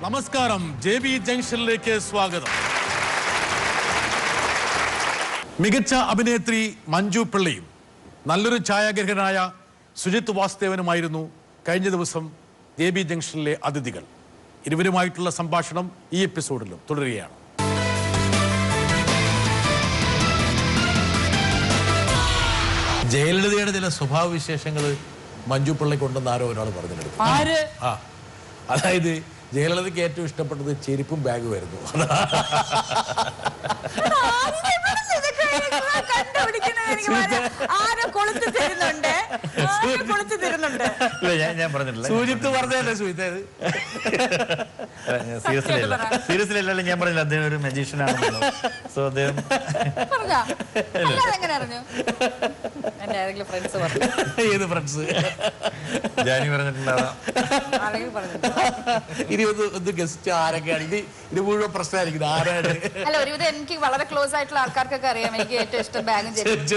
നമസ്കാരം, JB ജംഗ്ഷനിലേക്ക് സ്വാഗതം. മികച്ച അഭിനേത്രി മഞ്ജു പിള്ളയും നല്ലൊരു ഛായാഗ്രഹനായ സുജിത്ത് വാസുദേവനുമായിരുന്നു കഴിഞ്ഞ ദിവസം JB ജംഗ്ഷനിലെ അതിഥികൾ. ഇരുവരുമായിട്ടുള്ള സംഭാഷണം ഈ എപ്പിസോഡിലും തുടരുകയാണ്. ജയലളിതയുടെ ചില സ്വഭാവ വിശേഷങ്ങൾ മഞ്ജു പിള്ളയ്ക്കുണ്ടെന്ന് ആരോ ഒരാൾ പറഞ്ഞിട്ടുണ്ട്. അതായത് ജയലളിതയ്ക്ക് ഏറ്റവും ഇഷ്ടപ്പെട്ടത് ചെരുപ്പും ബാഗുമായിരുന്നു. സുജിത്ത് പറഞ്ഞല്ലേ സുജിത്ത്? സീരിയസ്ലി അല്ലല്ലോ, ഞാൻ പറഞ്ഞില്ല അദ്ദേഹം ഒരു മജീഷ്യൻ ആണെന്നല്ലോ. സോ അദ്ദേഹം ഏത് ഫ്രണ്ട്സ് ജാനി പറഞ്ഞിട്ടുണ്ടാവാം. ഇനി ഒന്ന് ഗസ്റ്റ് ആരൊക്കെയാണ്? ഇത് മുഴുവൻ പ്രശ്നമായിരിക്കും. ആരാണ്? അല്ല, ഒരുവിധം എനിക്ക് വളരെ ക്ലോസ് ആയിട്ടുള്ള ആൾക്കാർക്കൊക്കെ അറിയാം എനിക്ക് ഏറ്റവും ഇഷ്ടം ബാഗും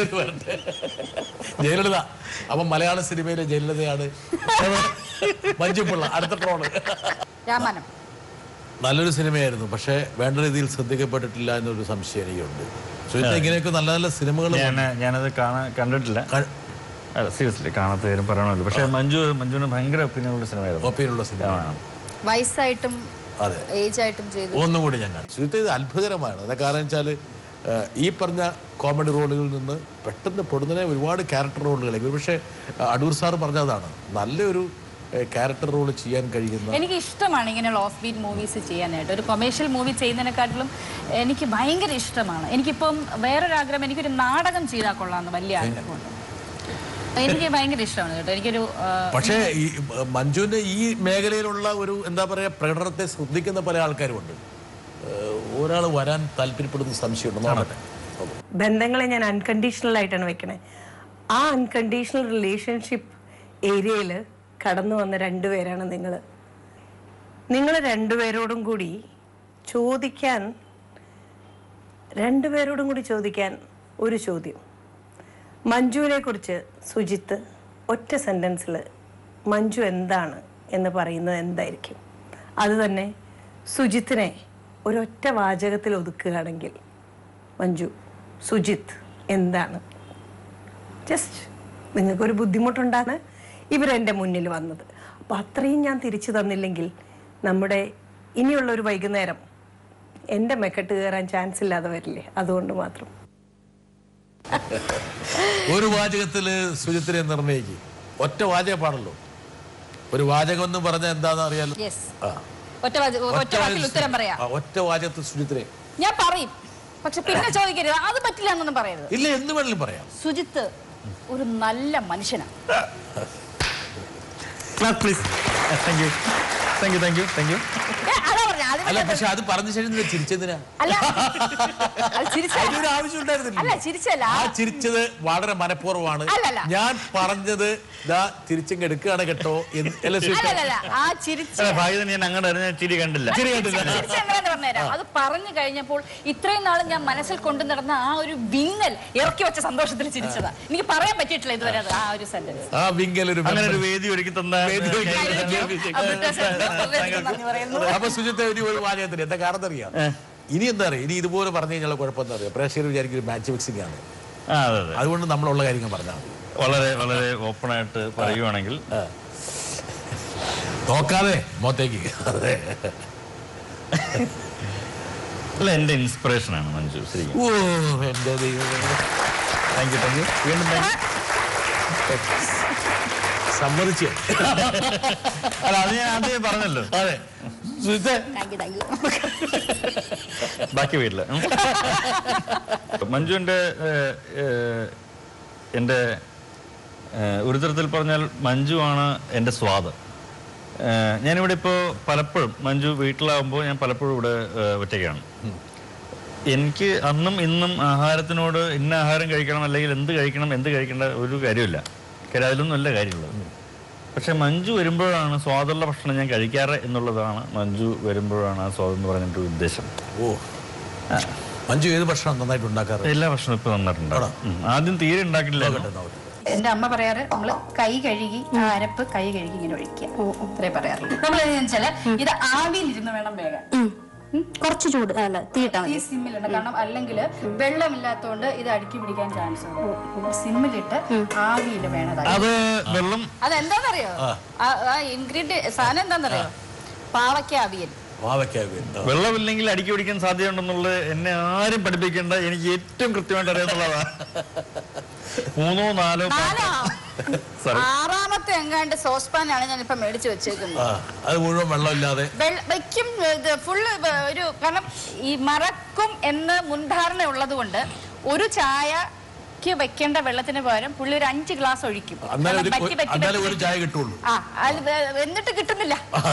ജയലളിത. അപ്പൊ മലയാള സിനിമയിലെ ജയലളിതയാണ് മഞ്ജു പിള്ള. അടുത്ത ട്രോള്. രാമാനം നല്ലൊരു സിനിമയായിരുന്നു, പക്ഷെ വേണ്ട രീതിയിൽ ശ്രദ്ധിക്കപ്പെട്ടിട്ടില്ല എന്നൊരു സംശയം എനിക്കുണ്ട്. ഇങ്ങനെയൊക്കെ നല്ല നല്ല സിനിമകൾ ഞാനത് കണ്ടിട്ടില്ല. സീരിയസ്ലി കാണാത്ത കാര്യം പറയണമല്ലോ. പക്ഷെ മഞ്ജുവിന് ഭയങ്കര ഒപ്പീനിയനുള്ള സിനിമയായിരുന്നു. ഒപ്പീനിയുള്ള സിനിമയാണ്. വയസ്സായിട്ടും അതെ, ഏജ് ആയിട്ടും ചെയ്തു. ഒന്നും കൂടി ഞാൻ കാണും. സുജിത്ത് ഇത് അത്ഭുതകരമാണ്. അതാ കാരണം വെച്ചാൽ ഈ പറഞ്ഞ കോമഡി റോളുകളിൽ നിന്ന് പെട്ടെന്ന് പൊടുന്നതിനെ ഒരുപാട് ക്യാരക്ടർ റോളുകളേക്ക്. പക്ഷേ അടൂർ സാറ് പറഞ്ഞതാണ് നല്ലൊരു ക്യാരക്ടർ റോൾ ചെയ്യാൻ കഴിയുന്ന. എനിക്ക് ഇഷ്ടമാണ് ഇങ്ങനെയുള്ള ഓഫ് ബീറ്റ് മൂവീസ് ചെയ്യാനായിട്ട്. ഒരു കൊമേഴ്ഷ്യൽ മൂവി ചെയ്യുന്നതിനെക്കാട്ടിലും എനിക്ക് ഭയങ്കര ഇഷ്ടമാണ്. എനിക്കിപ്പം വേറൊരാഗ്രഹം, എനിക്കൊരു നാടകം ചെയ്താൽ കൊള്ളാമെന്ന് വലിയ ആഗ്രഹമുണ്ട്. എനിക്ക് ഭയങ്കര ഇഷ്ടമാണ് കേട്ടോ. എനിക്കൊരു പക്ഷേ ഈ മഞ്ജുവിന്റെ ഈ മേഖലയിലുള്ള ഒരു എന്താ പറയുക പ്രകടനത്തെ ശ്രദ്ധിക്കുന്ന പല ആൾക്കാരുമുണ്ട്. ഒരാൾ വരാൻ താല്പര്യപ്പെടുന്ന സംശയമുണ്ട്. ബന്ധങ്ങളെ ഞാൻ അൺകണ്ടീഷണൽ ആയിട്ടാണ് വെക്കണേ. ആ അൺകണ്ടീഷണൽ റിലേഷൻഷിപ്പ് ഏരിയയിൽ കടന്നു വന്ന രണ്ടുപേരാണ് നിങ്ങൾ രണ്ടുപേരോടും കൂടി ചോദിക്കാൻ ഒരു ചോദ്യം. മഞ്ജുവിനെ കുറിച്ച് സുജിത്ത് ഒറ്റ സെൻറ്റൻസിൽ മഞ്ജു എന്താണ് എന്ന് പറയുന്നത് എന്തായിരിക്കും? അത് തന്നെ സുജിത്തിനെ ഒരൊറ്റ വാചകത്തിൽ ഒതുക്കുകയാണെങ്കിൽ മഞ്ജു സുജിത്ത് എന്താണ്? ജസ്റ്റ് നിങ്ങൾക്കൊരു ബുദ്ധിമുട്ടുണ്ടാണ് ഇവരെൻ്റെ മുന്നിൽ വന്നത്. അപ്പോൾ അത്രയും ഞാൻ തിരിച്ചു തന്നില്ലെങ്കിൽ നമ്മുടെ ഇനിയുള്ളൊരു വൈകുന്നേരം എൻ്റെ മെക്കെട്ട് കയറാൻ ചാൻസ് ഇല്ലാതെ വരില്ലേ? അതുകൊണ്ട് മാത്രം ഒരു വാചകത്തിൽ സുജിത്തിനെ നിർണ്ണയിക്കും. ഒറ്റ വാചകം പാടല്ലോ. ഒരു വാചകം എന്ന് പറഞ്ഞാൽ എന്താണെന്ന് അറിയാലോ. ഒറ്റ വാചകത്തിൽ സുജിത്തിനെ ഞാൻ പറയും, പക്ഷെ പിന്നെ ചോദിക്കരുത്. അത് പറ്റില്ല എന്നൊന്നും പറയരുത്. ഇല്ല, എന്ത് വേണമെങ്കിലും പറയാം. സുജിത്ത് ഒരു നല്ല മനുഷ്യനാണ്. അല്ല, പക്ഷെ അത് പറഞ്ഞു ശരി ചിരിച്ചതിനാ? ചിരിച്ചത് വളരെ മനഃപൂർവ്വമാണ്. ഞാൻ പറഞ്ഞത് തിരിച്ചെടുക്കുകയാണ് കേട്ടോ. ചിരി കണ്ടില്ല. അത് പറഞ്ഞു കഴിഞ്ഞപ്പോൾ ഇത്രയും നാളും ഞാൻ മനസ്സിൽ കൊണ്ടു നടന്ന ആ ഒരു വിങ്ങൽ ഇറക്കി വെച്ച സന്തോഷത്തിൽ ചിരിച്ചതാ. എനിക്ക് പറയാൻ പറ്റിയിട്ടില്ല ഇതുവരെ ആ ഒരു സെന്റൻസ്. ആ വിങ്ങൽ ഒരു വേദി ഒരുക്കി തന്ന. അപ്പൊ സുജിത്തെ ഒരു വാചകത്തിന് എന്താ കാരണം അറിയാം? ഇനി എന്താ അറിയാം, ഇനി ഇതുപോലെ പറഞ്ഞു കഴിഞ്ഞാൽ കുഴപ്പമെന്ന് അറിയാം. പ്രേക്ഷകർ വിചാരിക്കും മാച്ച് ഫിക്സിംഗ് ആണ്. അതുകൊണ്ട് നമ്മളുള്ള കാര്യങ്ങൾ പറഞ്ഞാൽ മതി. വളരെ വളരെ ഓപ്പൺ ആയിട്ട് പറയുവാണെങ്കിൽ നോക്കാതെ മോത്തേക്ക്. അല്ല, എന്റെ ഇൻസ്പിറേഷൻ ആണ് മഞ്ജു. ശരിക്കും. ഓ എന്റെ ദൈവമേ, താങ്ക് യു. വീണ്ടും സമ്മതിച്ചു. അല്ല, അത് ഞാൻ ആദ്യമേ പറഞ്ഞല്ലോ. അതെ, ബാക്കി വീട്ടില് മഞ്ജുവിന്റെ എൻ്റെ ഒരു തരത്തിൽ പറഞ്ഞാൽ മഞ്ജു ആണ് എൻ്റെ സ്വാദ്. ഞാനിവിടെ ഇപ്പോൾ പലപ്പോഴും മഞ്ജു വീട്ടിലാകുമ്പോൾ ഞാൻ പലപ്പോഴും ഇവിടെ ഒറ്റയ്ക്കാണ്. എനിക്ക് അന്നും ഇന്നും ആഹാരത്തിനോട് ഇന്ന ആഹാരം കഴിക്കണം അല്ലെങ്കിൽ എന്ത് കഴിക്കേണ്ട ഒരു കാര്യമില്ല. കാര്യം അതിലൊന്നും അല്ല കാര്യമുള്ളത്. പക്ഷെ മഞ്ജു വരുമ്പോഴാണ് സ്വാദുള്ള ഭക്ഷണം ഞാൻ കഴിക്കാറ് എന്നുള്ളതാണ്. മഞ്ജു വരുമ്പോഴാണ് ആ സ്വാദ് എന്ന് പറഞ്ഞിട്ട് ഉദ്ദേശം. ഓ, മഞ്ജു ഏത് ഭക്ഷണം നന്നായിട്ട് ഉണ്ടാക്കാറ്? എല്ലാ ഭക്ഷണവും ഇപ്പൊ നന്നായിട്ടുണ്ടാവും. ആദ്യം തീരെ ഉണ്ടാക്കില്ല. എന്റെ അമ്മ പറയാറ് നമ്മള് കൈ കഴുകി ആ അരപ്പ് കൈ കഴുകി ഇങ്ങനെ ഒഴിക്കുക അത്രേ പറയാറുള്ളൂ. നമ്മൾ വെച്ചാല് ഇത് ആവിയിലിരുന്ന് വേണം വേഗം, കുറച്ച് ചൂട് അല്ല തീട്ടാ ഈ സിമ്മിലുണ്ട്. കാരണം അല്ലെങ്കിൽ വെള്ളമില്ലാത്തതുകൊണ്ട് ഇത് അടുക്കി പിടിക്കാൻ ചാൻസ് ഉണ്ട്. സിമ്മിലിട്ട് ആവിയിൽ വേണം. അതെന്താന്നറിയോ ആ ഇൻഗ്രീഡിയന്റ് സാധനം എന്താണെന്നറിയോ? പാവയ്ക്ക അവിയൽ. വെള്ളമില്ലെങ്കിൽ അടുക്കി പിടിക്കാൻ സാധ്യതയുണ്ടെന്നുള്ളത് എന്നെ ആരും പഠിപ്പിക്കേണ്ട, എനിക്ക് ഏറ്റവും കൃത്യമായിട്ട് അറിയാന്നുള്ളതാ. 3 4 6ാമത്തെ എങ്ങാണ്ട് സോസ്പാനാണ് ഞാൻ ഇപ്പൊ മേടിച്ചു വെച്ചേക്കുന്നത്. അത് മുഴുവൻ വെള്ളമില്ലാതെ വെക്കും ഫുള്ള് ഒരു, കാരണം ഈ മറക്കും എന്ന് മുൻധാരണ ഉള്ളത് കൊണ്ട് ഒരു ചായക്ക് വെക്കേണ്ട വെള്ളത്തിന് പകരം പുള്ളി ഒരു 5 ഗ്ലാസ് ഒഴിക്കും. എന്നിട്ട് കിട്ടുന്നില്ല.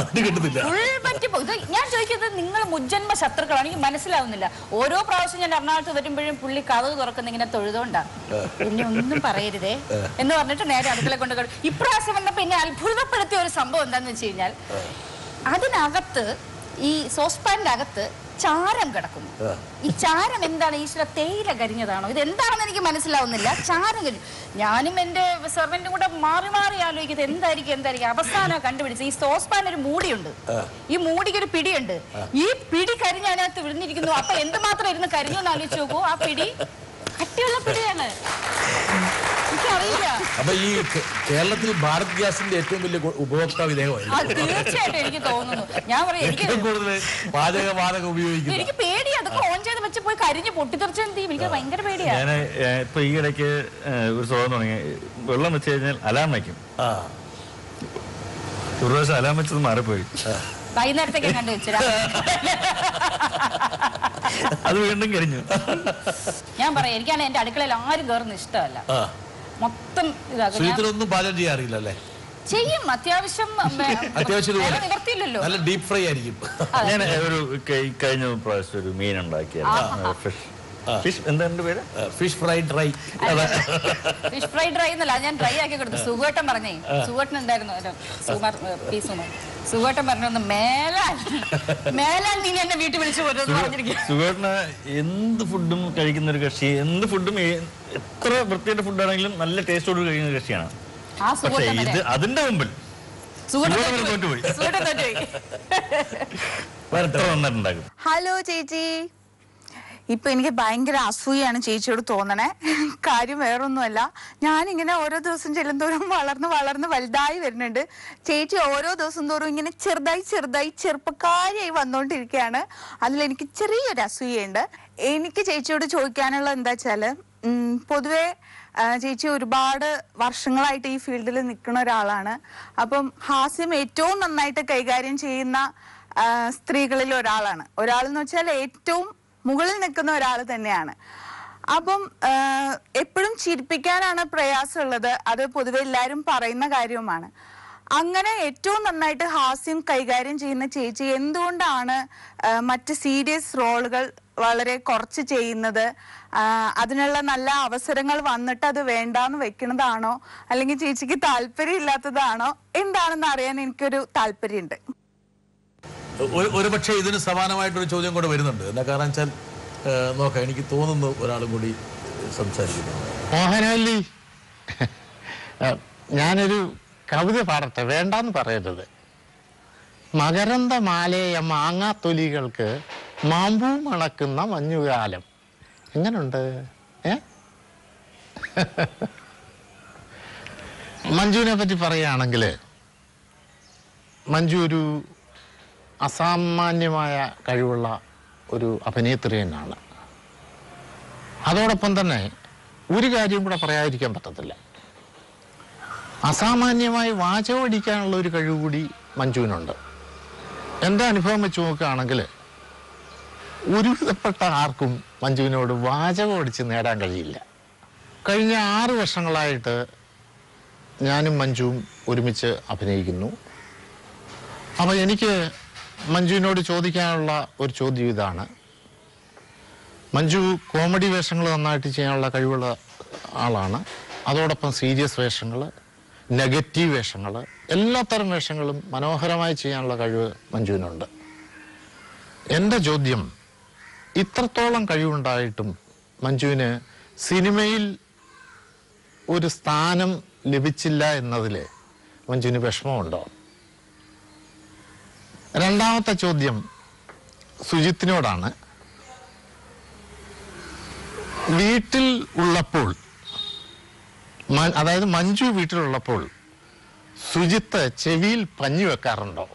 ഞാൻ ചോദിക്കുന്നത് നിങ്ങൾ മുജ്ജന്മ ശത്രുക്കളാണ്, എനിക്ക് മനസ്സിലാവുന്നില്ല. ഓരോ പ്രാവശ്യം ഞാൻ എറണാകുളത്ത് വരുമ്പോഴും പുള്ളി കഥവ് തുറക്കുന്ന ഇങ്ങനെ തൊഴുതോണ്ടാ. എന്നെ ഒന്നും പറയരുതേ എന്ന് പറഞ്ഞിട്ട് നേരെ അടുക്കള കൊണ്ട് ഇപ്രാവശ്യം വന്നപ്പോ എന്നെ അത്ഭുതപ്പെടുത്തിയ ഒരു സംഭവം എന്താന്ന് വെച്ച് കഴിഞ്ഞാൽ, അതിനകത്ത് ഈ സോസ്പാനിന്റെ അകത്ത് ചാരം കിടക്കുന്നു. ഈ ചാരം എന്താണ്? ഈശ്വര തേയില കരിഞ്ഞതാണോ? ഇത് എന്താണെന്ന് എനിക്ക് മനസ്സിലാവുന്നില്ല. ചാരം കരിഞ്ഞു. ഞാനും എന്റെ സെർവന്റും കൂടെ മാറി മാറി ആലോചിക്കുന്നത് എന്തായിരിക്കും. അവസാനം കണ്ടുപിടിച്ചത് ഈ സോസ്പാൻ ഒരു മൂടിയുണ്ട്. ഈ മൂടിക്ക് ഒരു പിടിയുണ്ട്. ഈ പിടി കരിഞ്ഞ അതിനകത്ത് വിഴുന്നിരിക്കുന്നു. അപ്പൊ എന്തുമാത്രം ഇരുന്ന് കരിഞ്ഞു എന്ന് ആലോചിച്ച് നോക്കൂ. ആ പിടി കട്ടിയുള്ള പിടിയാണ്. എനിക്കറിയില്ല. അപ്പൊ ഈ കേരളത്തിൽ ഭാരത് ഗ്യാസിന്റെ ഏറ്റവും വലിയ ഉപഭോക്താവ് ഇദ്ദേഹമാണ്. തീർച്ചയായിട്ടും എനിക്ക് തോന്നുന്നു. ഞാൻ പറയാം, പാചകവാതകം ഉപയോഗിക്കുന്നു. എനിക്ക് പേടിയാ. അതൊക്കെ ഓൺ ചെയ്ത് വെച്ച് പോയി കരിഞ്ഞ് പൊട്ടിത്തെറിച്ചെന്ത് ചെയ്യും? എനിക്ക് ഭയങ്കര പേടിയാ. ഞാൻ ഇപ്പൊ ഈ ഇടയ്ക്ക് ഒരു സ്വഭാവം തുടങ്ങി, വെള്ളം വെച്ച് കഴിഞ്ഞാൽ അലാം വയ്ക്കും. ഒരു പ്രാവശ്യം അലാം വെച്ചത് മാറിപ്പോയി. വൈകുന്നേരത്തേക്ക് കണ്ടു വെച്ചിരാ. അത് വീണ്ടും കരിഞ്ഞു. ഞാൻ പറയാം, എനിക്കാണ് എന്റെ അടുക്കളയിൽ ആരും കയറുന്ന ഇഷ്ടമല്ല. മൊത്തം ഇതാകും. പാചകം ചെയ്യാറില്ലല്ലേ? ചെയ്യും, അത്യാവശ്യം. നിവർത്തിയില്ലല്ലോ. നല്ല ഡീപ് ഫ്രൈ ആയിരിക്കും. ഞാൻ ഒരു കഴിഞ്ഞ പ്രാവശ്യം ഒരു മീൻ ഉണ്ടാക്കിയായിരുന്നു. Fish fish fried dry. Fish fried dry എന്നല്ല, ഞാൻ ഡ്രൈ ആക്കി കൊടുത്തു. സുഖേട്ടൻ പറഞ്ഞേ, സുഖേട്ടൻ ഉണ്ടായിരുന്നു സുഖേട്ടൻ പറഞ്ഞു, മേലാൽ നീ എന്നെ വീട്ടിൽ വിളിച്ചു പോരുന്നു പറഞ്ഞിരിക്കും. സുഖേട്ടന് എന്ത് ഫുഡും കഴിക്കുന്ന ഒരു കക്ഷി, എന്ത് ഫുഡും എത്ര വൃത്തിയുടെ ഫുഡാണെങ്കിലും നല്ല ടേസ്റ്റോട് കഴിക്കുന്ന ഒരു കക്ഷിയാണ്. പക്ഷേ ഇത് അതിന്റെ മുമ്പിൽ തോറ്റുപോയി. നന്നായിട്ടുണ്ടാക്കും. ഹലോ ചേച്ചി, ഇപ്പൊ എനിക്ക് ഭയങ്കര അസൂയാണ് ചേച്ചിയോട് തോന്നണേ. കാര്യം വേറൊന്നുമല്ല, ഞാനിങ്ങനെ ഓരോ ദിവസം ചെല്ലുന്തോറും വളർന്ന് വലുതായി വരുന്നുണ്ട്. ചേച്ചി ഓരോ ദിവസം തോറും ഇങ്ങനെ ചെറുതായി ചെറുപ്പക്കാരിയായി വന്നുകൊണ്ടിരിക്കുകയാണ്. അതിലെനിക്ക് ചെറിയൊരു അസൂയുണ്ട്. എനിക്ക് ചേച്ചിയോട് ചോദിക്കാനുള്ള എന്താ വെച്ചാല്, പൊതുവെ ചേച്ചി ഒരുപാട് വർഷങ്ങളായിട്ട് ഈ ഫീൽഡിൽ നിൽക്കുന്ന ഒരാളാണ്. അപ്പം ഹാസ്യം ഏറ്റവും നന്നായിട്ട് കൈകാര്യം ചെയ്യുന്ന സ്ത്രീകളിൽ ഒരാളെന്ന് വെച്ചാൽ ഏറ്റവും മുകളിൽ നിൽക്കുന്ന ഒരാൾ തന്നെയാണ്. അപ്പം എപ്പോഴും ചിരിപ്പിക്കാനാണ് പ്രയാസമുള്ളത്. അത് പൊതുവെ എല്ലാവരും പറയുന്ന കാര്യവുമാണ്. അങ്ങനെ ഏറ്റവും നന്നായിട്ട് ഹാസ്യം കൈകാര്യം ചെയ്യുന്ന ചേച്ചി എന്തുകൊണ്ടാണ് മറ്റ് സീരിയസ് റോളുകൾ വളരെ കുറച്ച് ചെയ്യുന്നത്? അതിനുള്ള നല്ല അവസരങ്ങൾ വന്നിട്ട് അത് വേണ്ടാന്ന് വെക്കുന്നതാണോ, അല്ലെങ്കിൽ ചേച്ചിക്ക് താല്പര്യം ഇല്ലാത്തതാണോ, എന്താണെന്ന് അറിയാൻ എനിക്കൊരു താല്പര്യമുണ്ട്. ഒരു പക്ഷേ ഇതിന് സമാനമായിട്ടൊരു ചോദ്യം കൂടെ വരുന്നുണ്ട്. എന്താ കാരണം വെച്ചാൽ നോക്കാം, എനിക്ക് തോന്നുന്നു ഒരാളും കൂടി സംസാരിക്കുന്നു. മോഹനല്ലി, ഞാനൊരു കവിത പാടട്ടെ, വേണ്ടാന്ന് പറയരുത്. മകരന്ദമാലയ മാങ്ങാത്തൊലികൾക്ക് മാമ്പൂ മണക്കുന്ന മഞ്ഞുകാലം. എങ്ങനുണ്ട്? മഞ്ജുവിനെ പറ്റി പറയുകയാണെങ്കിൽ, മഞ്ജു ഒരു അസാമാന്യമായ കഴിവുള്ള ഒരു അഭിനേത്രി തന്നെയാണ്. അതോടൊപ്പം തന്നെ ഒരു കാര്യം കൂടെ പറയാതിരിക്കാൻ പറ്റത്തില്ല, അസാമാന്യമായി വാചകമടിക്കാനുള്ള ഒരു കഴിവ് കൂടി മഞ്ജുവിനുണ്ട്. എൻ്റെ അനുഭവം വെച്ച് നോക്കുകയാണെങ്കിൽ ഒരുവിധപ്പെട്ട ആർക്കും മഞ്ജുവിനോട് വാചകം അടിച്ച് നേടാൻ കഴിയില്ല. കഴിഞ്ഞ 6 വർഷങ്ങളായിട്ട് ഞാനും മഞ്ജുവും ഒരുമിച്ച് അഭിനയിക്കുന്നു. അപ്പോൾ എനിക്ക് മഞ്ജുവിനോട് ചോദിക്കാനുള്ള ഒരു ചോദ്യം ഇതാണ്. മഞ്ജു കോമഡി വേഷങ്ങൾ നന്നായിട്ട് ചെയ്യാനുള്ള കഴിവുള്ള ആളാണ്. അതോടൊപ്പം സീരിയസ് വേഷങ്ങൾ, നെഗറ്റീവ് വേഷങ്ങൾ, എല്ലാത്തരം വേഷങ്ങളും മനോഹരമായി ചെയ്യാനുള്ള കഴിവ് മഞ്ജുവിനുണ്ട്. എൻ്റെ ചോദ്യം, ഇത്രത്തോളം കഴിവുണ്ടായിട്ടും മഞ്ജുവിന് സിനിമയിൽ ഒരു സ്ഥാനം ലഭിച്ചില്ല എന്നതിൽ മഞ്ജുവിന് വിഷമമുണ്ടോ? രണ്ടാമത്തെ ചോദ്യം സുജിത്തിനോടാണ്. വീട്ടിൽ ഉള്ളപ്പോൾ, അതായത് മഞ്ജു വീട്ടിലുള്ളപ്പോൾ സുജിത്ത് ചെവിയിൽ പഞ്ഞു വെക്കാറുണ്ടോ?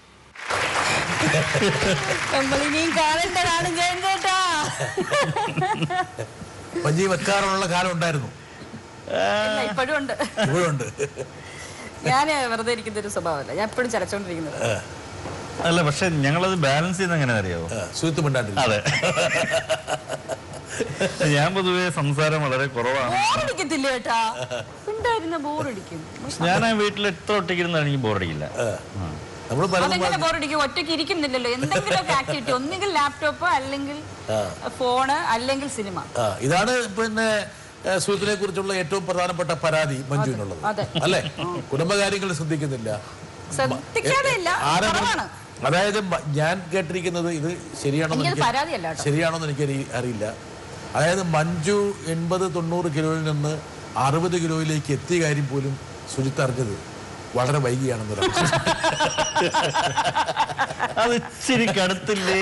പഞ്ഞി വെക്കാറുള്ള കാലം ഉണ്ടായിരുന്നു. ഇപ്പോഴും ഉണ്ട്. ഞാൻ വെറുതെ ഇരിക്കുന്ന ഒരു സ്വഭാവമല്ല, ഞാൻ എപ്പോഴും ചലച്ചോണ്ടിരിക്കുന്നത്. അല്ല, പക്ഷെ ഞങ്ങളത് ബാലൻസ് ചെയ്യുന്ന എങ്ങനെ അറിയാവോ? സുഹൃത്ത് മിണ്ടാണ്ടില്ല. അതെ, ഞാൻ പൊതുവെ സംസാരം വളരെ കുറവാണ്. ബോറടിക്കത്തില്ല കേട്ടാ, ബോറടിക്കും. ഞാൻ ആ വീട്ടിൽ എത്ര ഒറ്റയ്ക്കിരുന്നാലും എനിക്ക് ബോറടിക്കില്ല. അതെങ്ങനെ ബോറടിക്കും? ഒറ്റയ്ക്ക് ഇരിക്കുന്നില്ലല്ലോ. എന്തെങ്കിലും ആക്ടിവിറ്റി, ഒന്നുകിൽ ലാപ്ടോപ്പ്, അല്ലെങ്കിൽ ഫോണ്, അല്ലെങ്കിൽ സിനിമ. ഇതാണ് പിന്നെ സുഹൃത്തിനെ കുറിച്ചുള്ള ഏറ്റവും പ്രധാനപ്പെട്ട പരാതി മഞ്ജുവിനുള്ളത്, അല്ലേ? കുടുംബകാര്യങ്ങൾ ശ്രദ്ധിക്കുന്നില്ല. അതായത് ഞാൻ കേട്ടിരിക്കുന്നത്, ഇത് ശരിയാണോന്ന് എനിക്ക് അറിയില്ല. അതായത് മഞ്ജു 80-90 കിലോയിൽ നിന്ന് 60 കിലോയിലേക്ക് എത്തിയ കാര്യം പോലും സുജിത്ത് അറിഞ്ഞത് വളരെ വൈകിയാണെന്ന്. അത് ഇച്ചിരി കടുത്തില്ലേ?